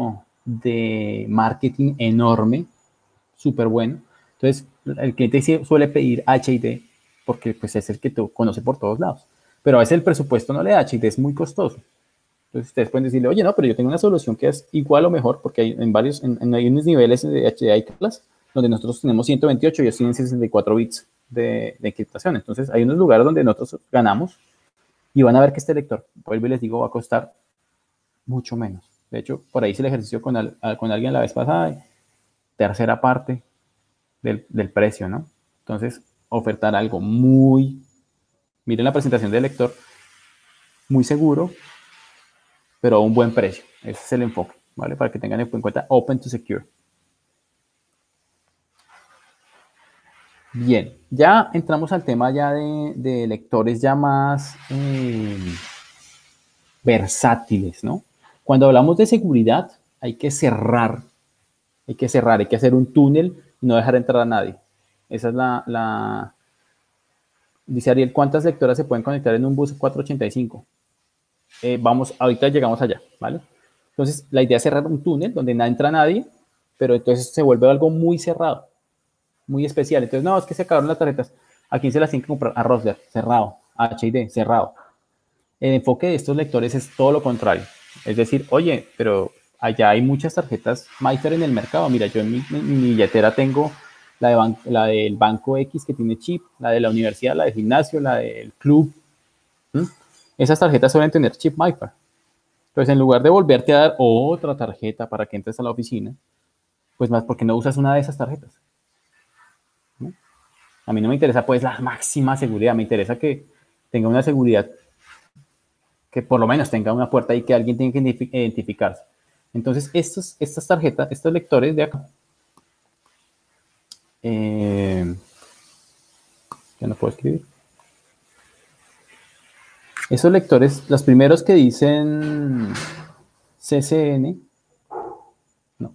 de marketing enorme, súper bueno. Entonces, el cliente suele pedir HID porque pues, es el que tú conoce por todos lados. Pero a veces el presupuesto no le da, HID es muy costoso. Entonces, ustedes pueden decirle, oye, no, pero yo tengo una solución que es igual o mejor, porque hay hay unos niveles de HID class donde nosotros tenemos 128 y ellos tienen 64 bits de encriptación. Entonces, hay unos lugares donde nosotros ganamos y van a ver que este lector, vuelvo y les digo, va a costar mucho menos. De hecho, por ahí hice el ejercicio con alguien la vez pasada, tercera parte del precio, ¿no? Entonces, ofertar algo muy, miren la presentación del lector, muy seguro, pero a un buen precio. Ese es el enfoque, ¿vale? Para que tengan en cuenta Open to Secure. Bien, ya entramos al tema ya de lectores ya más versátiles, ¿no? Cuando hablamos de seguridad, hay que cerrar, hay que hacer un túnel y no dejar entrar a nadie. Esa es dice Ariel, ¿cuántas lectoras se pueden conectar en un bus 485? Ahorita llegamos allá, ¿vale? Entonces, la idea es cerrar un túnel donde no entra nadie, pero entonces se vuelve algo muy cerrado, muy especial. Entonces, no, es que se acabaron las tarjetas. ¿A quién se las tienen que comprar? A Rosler, cerrado. A HID, cerrado. El enfoque de estos lectores es todo lo contrario. Es decir, oye, pero allá hay muchas tarjetas MyFair en el mercado. Mira, yo en mi billetera tengo la del banco X que tiene chip, la de la universidad, la del gimnasio, la del club. ¿Mm? Esas tarjetas suelen tener chip MyFair. Entonces, en lugar de volverte a dar otra tarjeta para que entres a la oficina, pues más porque no usas una de esas tarjetas. ¿No? A mí no me interesa pues la máxima seguridad, me interesa que tenga una seguridad que por lo menos tenga una puerta y que alguien tenga que identificarse. Entonces, estas tarjetas, estos lectores de acá, ya no puedo escribir. Esos lectores, los primeros que dicen CCN, no.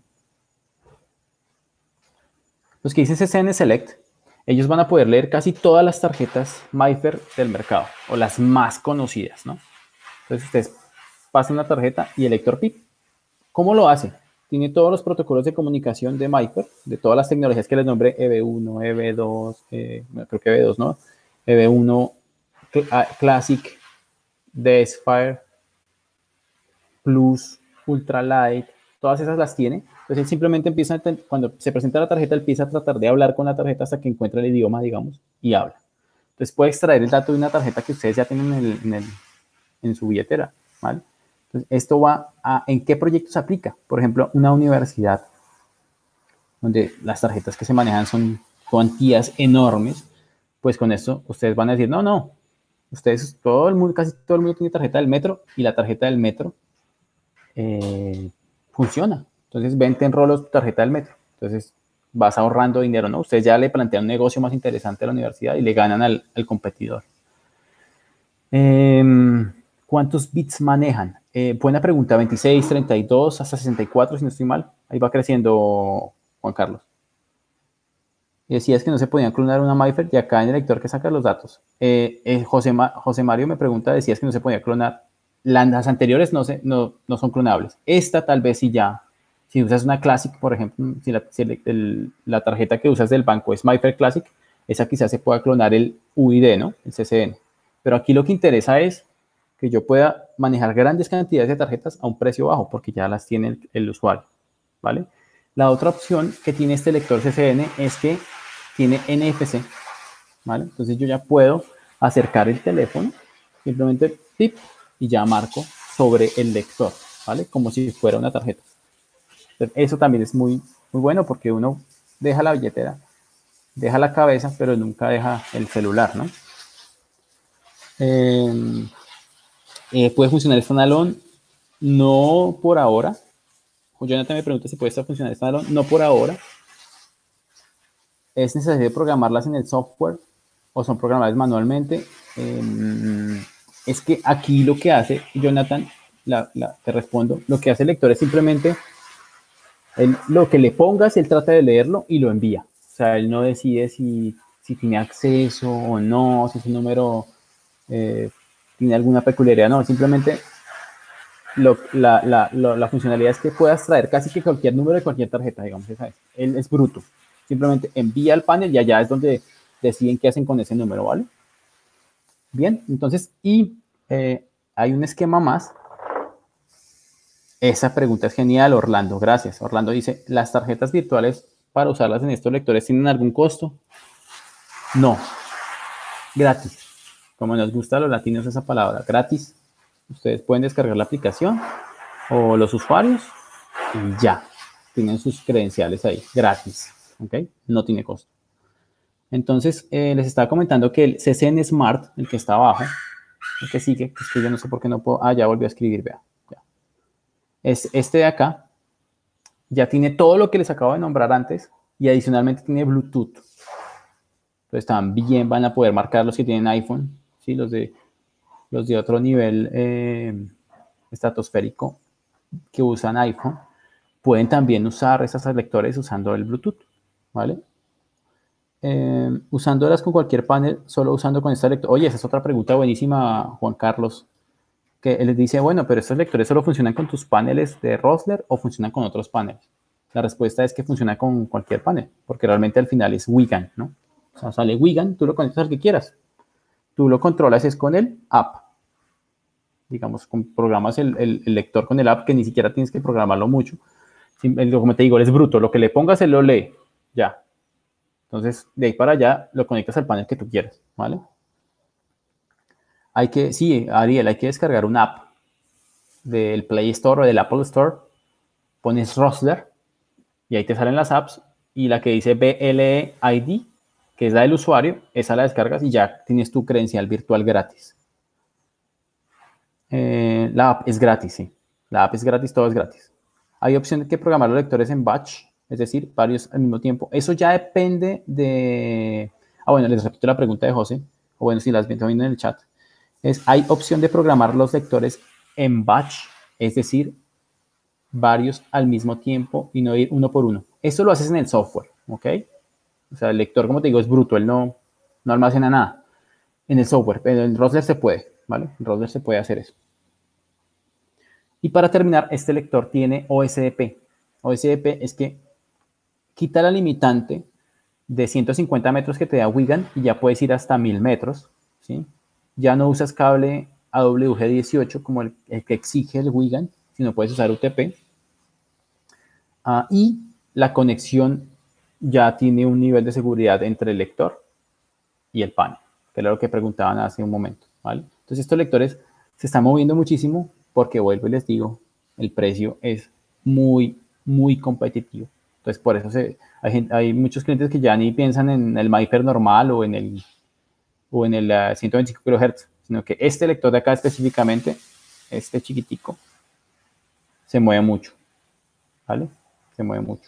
Los que dicen CCN Select, ellos van a poder leer casi todas las tarjetas MyFair del mercado, o las más conocidas, ¿no? Entonces, ustedes pasan la tarjeta y el lector PIP. ¿Cómo lo hace? Tiene todos los protocolos de comunicación de MyFair, de todas las tecnologías que les nombré, EV1, EV2, creo que EV2, ¿no? EV1, Classic, Desfire, Plus, Ultralight, todas esas las tiene. Entonces él simplemente empieza, cuando se presenta la tarjeta, él empieza a tratar de hablar con la tarjeta hasta que encuentra el idioma, digamos, y habla. Entonces puede extraer el dato de una tarjeta que ustedes ya tienen en su billetera, ¿vale? Entonces, esto va a en qué proyectos se aplica. Por ejemplo, una universidad donde las tarjetas que se manejan son cuantías enormes, pues con esto ustedes van a decir, no, ustedes, todo el mundo, casi todo el mundo tiene tarjeta del metro y la tarjeta del metro funciona. Entonces, vente en rolos tu tarjeta del metro. Entonces, vas ahorrando dinero, ¿no? Ustedes ya le plantean un negocio más interesante a la universidad y le ganan al competidor. ¿Cuántos bits manejan? Buena pregunta, 26, 32, hasta 64, si no estoy mal. Ahí va creciendo, Juan Carlos. Y decías que no se podían clonar una MyFair y acá en el lector que saca los datos. José Mario me pregunta, decías que no se podía clonar. Las anteriores no son clonables. Esta tal vez sí ya. Si usas una Classic, por ejemplo, si la tarjeta que usas del banco es MyFair Classic, esa quizás se pueda clonar el UID, ¿no? El CCN. Pero aquí lo que interesa es que yo pueda manejar grandes cantidades de tarjetas a un precio bajo, porque ya las tiene el usuario, ¿vale? La otra opción que tiene este lector CCN es que tiene NFC, ¿vale? Entonces yo ya puedo acercar el teléfono, simplemente tip, y ya marco sobre el lector, ¿vale? Como si fuera una tarjeta. Entonces, eso también es muy, muy bueno porque uno deja la billetera, deja la cabeza, pero nunca deja el celular, ¿no? ¿Puede funcionar standalone? No por ahora. Jonathan me pregunta si puede funcionar standalone. No por ahora. ¿Es necesario programarlas en el software o son programables manualmente? Es que aquí lo que hace, Jonathan, te respondo, lo que hace el lector es simplemente lo que le pongas, él trata de leerlo y lo envía. O sea, él no decide si tiene acceso o no, si ese número tiene alguna peculiaridad, no, simplemente la funcionalidad es que puedas traer casi que cualquier número de cualquier tarjeta, digamos, esa es. Él es bruto. Simplemente envía al panel y allá es donde deciden qué hacen con ese número, ¿vale? Bien, entonces, hay un esquema más. Esa pregunta es genial, Orlando. Gracias. Orlando dice, ¿las tarjetas virtuales para usarlas en estos lectores tienen algún costo? No. Gratis. Como nos gusta a los latinos esa palabra, gratis. Ustedes pueden descargar la aplicación o los usuarios y ya. Tienen sus credenciales ahí, gratis. ¿Ok? No tiene costo. Entonces, les estaba comentando que el CCN Smart, el que está abajo, el que sigue, que es que yo no sé por qué no puedo. Ah, ya volvió a escribir, vea. Ya. Es este de acá. Ya tiene todo lo que les acabo de nombrar antes y adicionalmente tiene Bluetooth. Entonces también van a poder marcar los que tienen iPhone, ¿sí? Los de otro nivel estratosférico que usan iPhone, pueden también usar esos lectores usando el Bluetooth, ¿vale? Usándolas con cualquier panel, solo usando con esta lector. Oye, esa es otra pregunta buenísima, Juan Carlos, que les dice, bueno, pero estos lectores solo funcionan con tus paneles de Rossler o funcionan con otros paneles. La respuesta es que funciona con cualquier panel, porque realmente al final es Wigan, ¿no? O sea, sale Wigan, tú lo conectas al que quieras. Tú lo controlas es con el app. Digamos, programas el lector con el app, que ni siquiera tienes que programarlo mucho. Como te digo, es bruto. Lo que le pongas, él lo lee. Ya. Entonces, de ahí para allá, lo conectas al panel que tú quieras, ¿vale? Sí, Ariel, hay que descargar una app del Play Store o del Apple Store. Pones Rossler y ahí te salen las apps y la que dice BLE ID, que es la del usuario, esa la descargas y ya tienes tu credencial virtual gratis. La app es gratis, sí. La app es gratis, todo es gratis. Hay opción de que programar los lectores en batch, es decir, varios al mismo tiempo. Eso ya depende de... Ah, bueno, les repito la pregunta de José, o bueno, si las ven también en el chat. Hay opción de programar los lectores en batch, es decir, varios al mismo tiempo y no ir uno por uno. Esto lo haces en el software, ¿ok? O sea, el lector, como te digo, es bruto, él no almacena nada. En el software, pero en el Rossler se puede, ¿vale? En Rossler se puede hacer eso. Y para terminar, este lector tiene OSDP. OSDP es que quita la limitante de 150 metros que te da Wigan y ya puedes ir hasta 1000 metros, ¿sí? Ya no usas cable AWG18 como el que exige el Wigan, sino puedes usar UTP. Y la conexión ya tiene un nivel de seguridad entre el lector y el panel, que era lo que preguntaban hace un momento, ¿vale? Entonces estos lectores se están moviendo muchísimo porque, vuelvo y les digo, el precio es muy, muy competitivo. Entonces por eso hay muchos clientes que ya ni piensan en el MyFair normal o en el 125 kHz, sino que este lector de acá específicamente, este chiquitico, se mueve mucho, ¿vale? Se mueve mucho.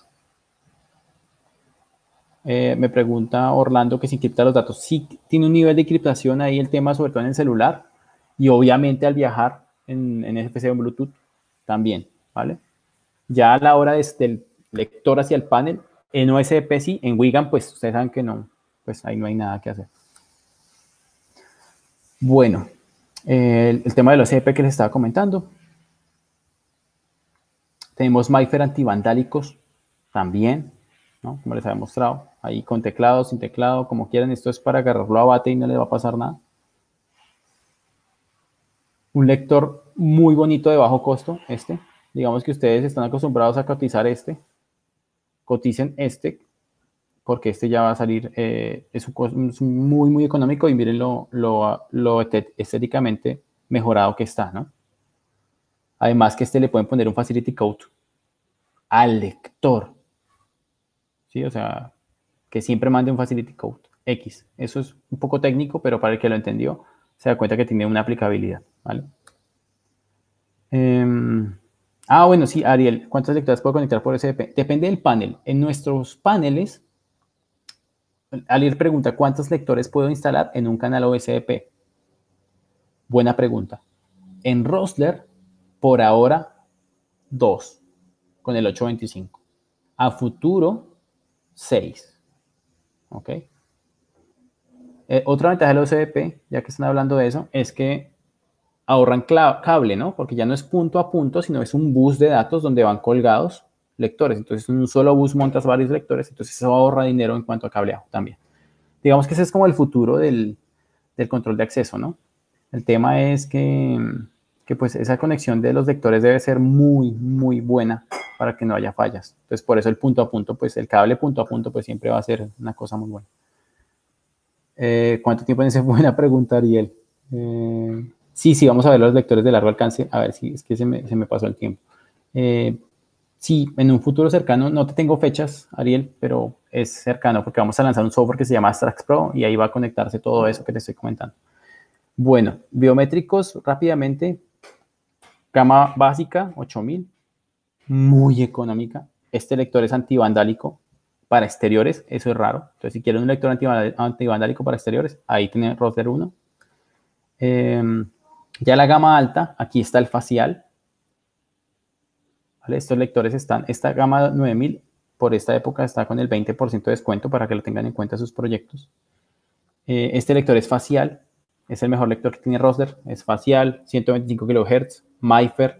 Me pregunta Orlando que si encripta los datos. Sí, tiene un nivel de encriptación ahí el tema, sobre todo en el celular. Y obviamente al viajar en NFC o en Bluetooth también, ¿vale? Ya a la hora del lector hacia el panel, en OSP sí, en Wigan pues ustedes saben que no, pues ahí no hay nada que hacer. Bueno, el tema del OSP que les estaba comentando. Tenemos MyFair antivandálicos también, ¿no? Como les había mostrado, ahí con teclado, sin teclado, como quieran. Esto es para agarrarlo a bate y no le va a pasar nada. Un lector muy bonito de bajo costo, este. Digamos que ustedes están acostumbrados a cotizar este. Coticen este, porque este ya va a salir, es muy, muy económico y miren lo estéticamente mejorado que está, ¿no? Además que este le pueden poner un Facility Code al lector, ¿sí? O sea, que siempre mande un Facility Code X. Eso es un poco técnico, pero para el que lo entendió, se da cuenta que tiene una aplicabilidad, ¿vale? Bueno, sí, Ariel, ¿cuántas lecturas puedo conectar por SDP? Depende del panel. En nuestros paneles, Ariel pregunta, ¿cuántos lectores puedo instalar en un canal OSDP? Buena pregunta. En Rossler, por ahora, 2, con el 825. A futuro, 6. ¿Ok? Otra ventaja del OSDP, ya que están hablando de eso, es que ahorran cable, ¿no? Porque ya no es punto a punto, sino es un bus de datos donde van colgados lectores. Entonces, en un solo bus montas varios lectores, entonces eso ahorra dinero en cuanto a cableado también. Digamos que ese es como el futuro del control de acceso, ¿no? El tema es que pues esa conexión de los lectores debe ser muy, muy buena para que no haya fallas. Entonces, por eso el punto a punto, pues el cable punto a punto, pues siempre va a ser una cosa muy buena. ¿Cuánto tiempo en esa buena pregunta, Ariel? Sí, vamos a ver los lectores de largo alcance. A ver si es que se me pasó el tiempo. Sí, en un futuro cercano, no te tengo fechas, Ariel, pero es cercano porque vamos a lanzar un software que se llama Astrax Pro y ahí va a conectarse todo eso que te estoy comentando. Bueno, biométricos rápidamente. Gama básica, 8000, muy económica. Este lector es antivandálico para exteriores, eso es raro. Entonces, si quieren un lector antivandálico para exteriores, ahí tiene Roster 1. Ya la gama alta, aquí está el facial. ¿Vale? Estos lectores están, esta gama 9000 por esta época está con el 20% de descuento para que lo tengan en cuenta sus proyectos. Este lector es facial, es el mejor lector que tiene Roster, es facial, 125 kHz, MIFARE,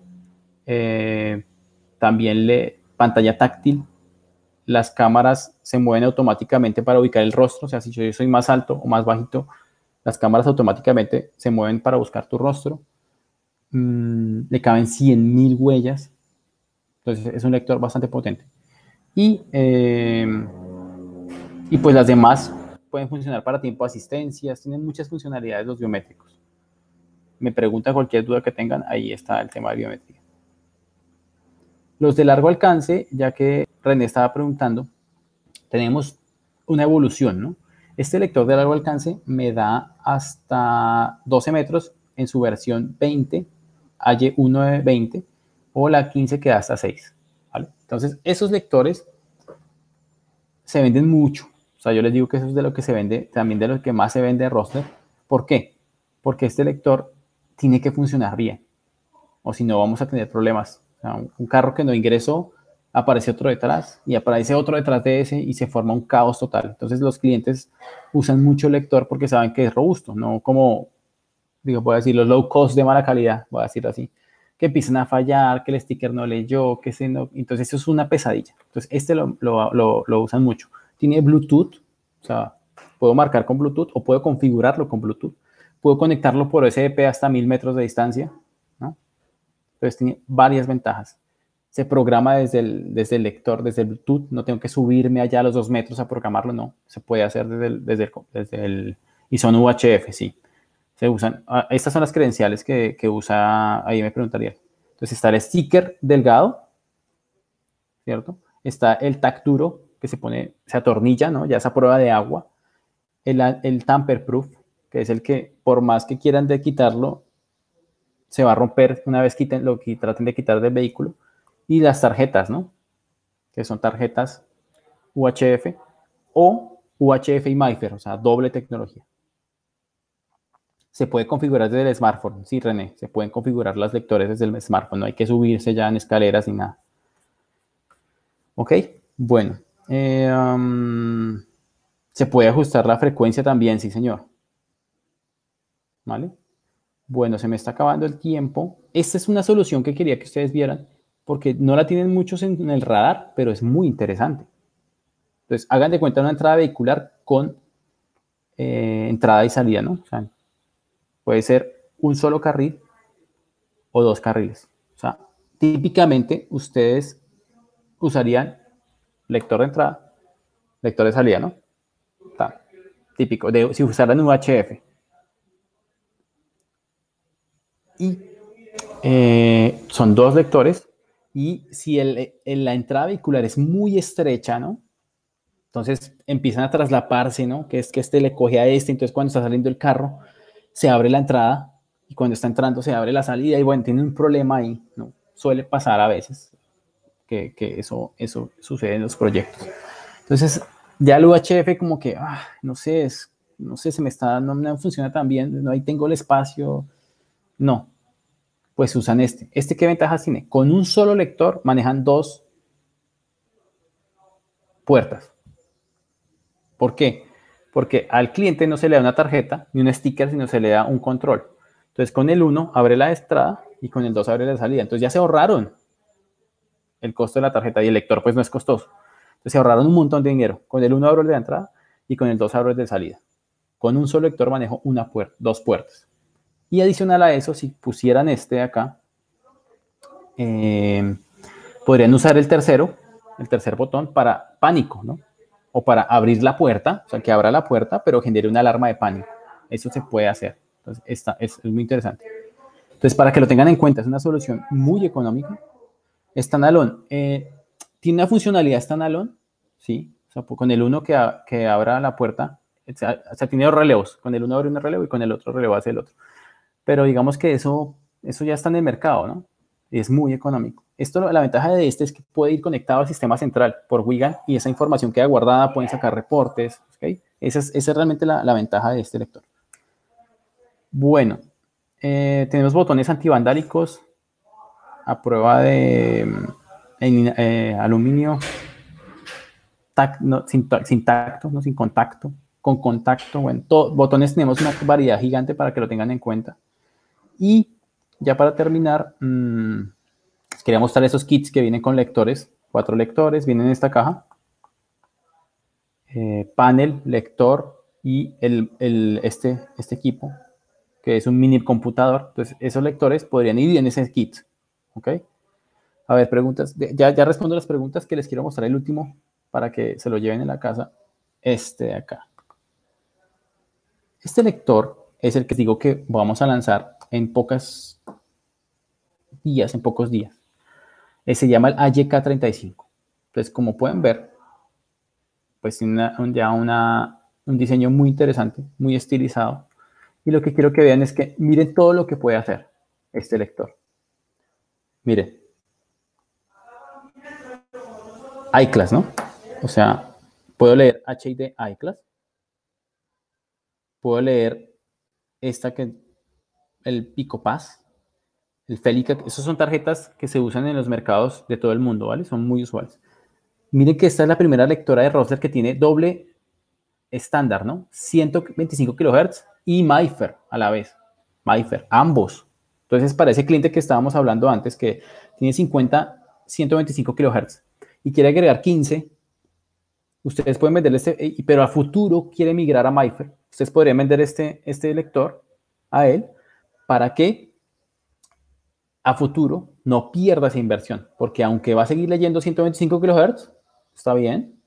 también pantalla táctil. Las cámaras se mueven automáticamente para ubicar el rostro, o sea, si yo soy más alto o más bajito, las cámaras automáticamente se mueven para buscar tu rostro. Le caben 100.000 huellas, entonces es un lector bastante potente. Y pues las demás pueden funcionar para tiempo de asistencias, tienen muchas funcionalidades los biométricos. Me pregunta cualquier duda que tengan, ahí está el tema de biometría. Los de largo alcance, ya que René estaba preguntando, tenemos una evolución, ¿no? Este lector de largo alcance me da hasta 12 metros en su versión 20, AY1 de 20, o la 15 que da hasta 6. ¿Vale? Entonces, esos lectores se venden mucho. O sea, yo les digo que eso es de lo que se vende, también de lo que más se vende en Roster. ¿Por qué? Porque este lector tiene que funcionar bien, o si no vamos a tener problemas. O sea, un carro que no ingresó, aparece otro detrás y aparece otro detrás de ese y se forma un caos total. Entonces los clientes usan mucho el lector porque saben que es robusto, no como, digo, voy a decir, los low cost de mala calidad, voy a decir así, que empiezan a fallar, que el sticker no leyó, que se no, entonces eso es una pesadilla. Entonces este lo usan mucho. Tiene Bluetooth, o sea, puedo marcar con Bluetooth o puedo configurarlo con Bluetooth. Puedo conectarlo por USB hasta 1000 metros de distancia, ¿no? Entonces tiene varias ventajas. Se programa desde el lector, desde el Bluetooth. No tengo que subirme allá a los 2 metros a programarlo, no. Se puede hacer desde el y son UHF, sí. Se usan. Estas son las credenciales que usa, ahí me preguntaría. Entonces está el sticker delgado, ¿cierto? Está el tac duro que se atornilla, ¿no? Ya es a prueba de agua. El tamper proof, que es el que por más que quieran de quitarlo, se va a romper una vez lo que traten de quitar del vehículo. Y las tarjetas, ¿no? Que son tarjetas UHF o UHF y MIFARE, o sea, doble tecnología. Se puede configurar desde el smartphone, sí, René, se pueden configurar los lectores desde el smartphone, no hay que subirse ya en escaleras ni nada. Ok, bueno. Se puede ajustar la frecuencia también, sí, señor. ¿Vale? Bueno, se me está acabando el tiempo. Esta es una solución que quería que ustedes vieran, porque no la tienen muchos en el radar, pero es muy interesante. Entonces, hagan de cuenta una entrada vehicular con entrada y salida, ¿no? O sea, puede ser un solo carril o dos carriles. O sea, típicamente ustedes usarían lector de entrada, lector de salida, ¿no? Está típico, si usaran UHF. Y son dos lectores. Y si la entrada vehicular es muy estrecha, ¿no? Entonces empiezan a traslaparse, ¿no? Que es que este le coge a este, entonces cuando está saliendo el carro, se abre la entrada y cuando está entrando se abre la salida y bueno, tiene un problema ahí, ¿no? Suele pasar a veces que eso sucede en los proyectos. Entonces, ya el UHF como que, no sé, no sé, no me funciona tan bien, no ahí tengo el espacio, no, pues usan este. ¿Este qué ventajas tiene? Con un solo lector manejan dos puertas. ¿Por qué? Porque al cliente no se le da una tarjeta ni un sticker, sino se le da un control. Entonces con el 1 abre la entrada y con el 2 abre la salida. Entonces ya se ahorraron el costo de la tarjeta y el lector pues no es costoso. Entonces se ahorraron un montón de dinero. Con el 1 abro el de entrada y con el 2 abro el de salida. Con un solo lector manejo dos puertas. Y adicional a eso, si pusieran este de acá, podrían usar el tercer botón para pánico, ¿no? O para abrir la puerta, o sea, que abra la puerta, pero genere una alarma de pánico. Eso se puede hacer. Entonces, es muy interesante. Entonces, para que lo tengan en cuenta, es una solución muy económica. Standalone. Tiene una funcionalidad standalone, ¿sí? O sea, con el uno que abra la puerta, o sea, tiene dos relevos. Con el uno abre un relevo y con el otro relevo hace el otro. Pero digamos que eso ya está en el mercado, ¿no? Es muy económico. La ventaja de este es que puede ir conectado al sistema central por WIGA y esa información queda guardada, pueden sacar reportes, ¿ok? Esa es realmente la ventaja de este lector. Bueno, tenemos botones antivandálicos a prueba de aluminio, sin tacto, no sin contacto, con contacto. Bueno, botones tenemos una variedad gigante para que lo tengan en cuenta. Y ya para terminar, quería mostrar esos kits que vienen con lectores. 4 lectores, vienen en esta caja. Panel, lector y este equipo, que es un mini computador. Entonces, esos lectores podrían ir en ese kit. ¿Ok? A ver, preguntas. Ya respondo las preguntas que les quiero mostrar el último para que se lo lleven en la casa. Este de acá. Este lector es el que digo que vamos a lanzar en pocos días. Se llama el AYK35. Entonces, como pueden ver, pues tiene un diseño muy interesante, muy estilizado. Y lo que quiero que vean es que miren todo lo que puede hacer este lector. Miren. iClass, ¿no? O sea, puedo leer HID iClass. Puedo leer el PicoPass, el Felica. Esas son tarjetas que se usan en los mercados de todo el mundo, ¿vale? Son muy usuales. Miren que esta es la primera lectora de Roster que tiene doble estándar, ¿no? 125 kHz y MIFARE a la vez. MIFARE, ambos. Entonces, para ese cliente que estábamos hablando antes, que tiene 125 kHz y quiere agregar 15, ustedes pueden venderle pero a futuro quiere migrar a MIFARE. Ustedes podrían vender este lector a él para que a futuro no pierda esa inversión, porque aunque va a seguir leyendo 125 kHz, está bien,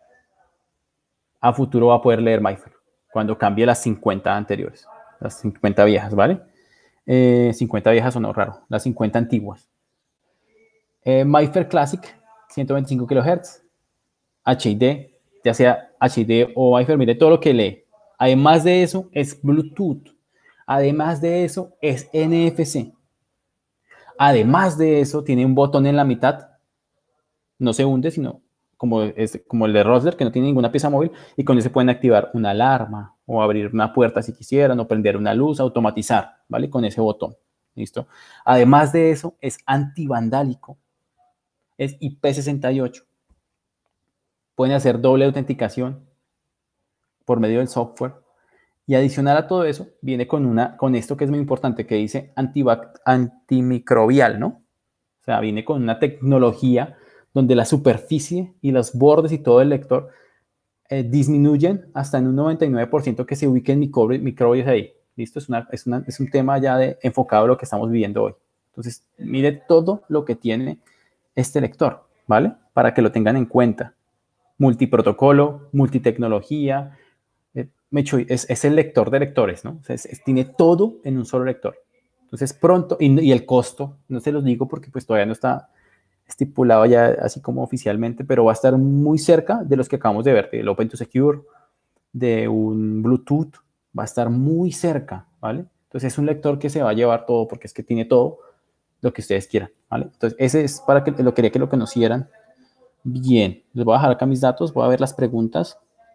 a futuro va a poder leer MIFARE cuando cambie las 50 anteriores, las 50 viejas, ¿vale? 50 viejas son raro, las 50 antiguas. MIFARE Classic, 125 kHz, HID, ya sea HID o MIFARE, mire todo lo que lee. Además de eso, es Bluetooth. Además de eso, es NFC. Además de eso, tiene un botón en la mitad. No se hunde, sino como el de Rossler, que no tiene ninguna pieza móvil, y con eso pueden activar una alarma o abrir una puerta si quisieran, o prender una luz, automatizar, ¿vale? Con ese botón. ¿Listo? Además de eso, es antivandálico. Es IP68. Pueden hacer doble autenticación por medio del software. Y adicional a todo eso, viene con esto que es muy importante, que dice antimicrobial, ¿no? O sea, viene con una tecnología donde la superficie y los bordes y todo el lector disminuyen hasta en un 99% que se ubiquen microbios ahí. ¿Listo? Es un tema ya enfocado a lo que estamos viviendo hoy. Entonces, mire todo lo que tiene este lector, ¿vale? Para que lo tengan en cuenta. Multiprotocolo, multitecnología. Es el lector de lectores, ¿no? O sea, tiene todo en un solo lector. Entonces, pronto, y el costo, no se los digo porque pues todavía no está estipulado ya así como oficialmente, pero va a estar muy cerca de los que acabamos de ver, del Open to Secure, de un Bluetooth, va a estar muy cerca, ¿vale? Entonces es un lector que se va a llevar todo porque es que tiene todo lo que ustedes quieran, ¿vale? Entonces ese es para que quería que lo conocieran. Bien, les voy a dejar acá mis datos, voy a ver las preguntas.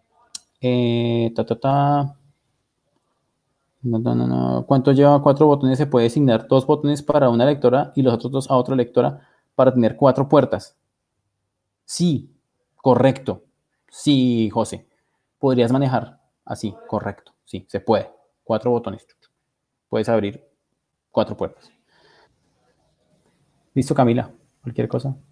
No. ¿Cuánto lleva 4 botones? Se puede asignar 2 botones para una lectora y los otros 2 a otra lectora para tener 4 puertas. Sí, correcto. Sí, José. Podrías manejar así, correcto. Sí, se puede. 4 botones. Puedes abrir 4 puertas. Listo, Camila. Cualquier cosa.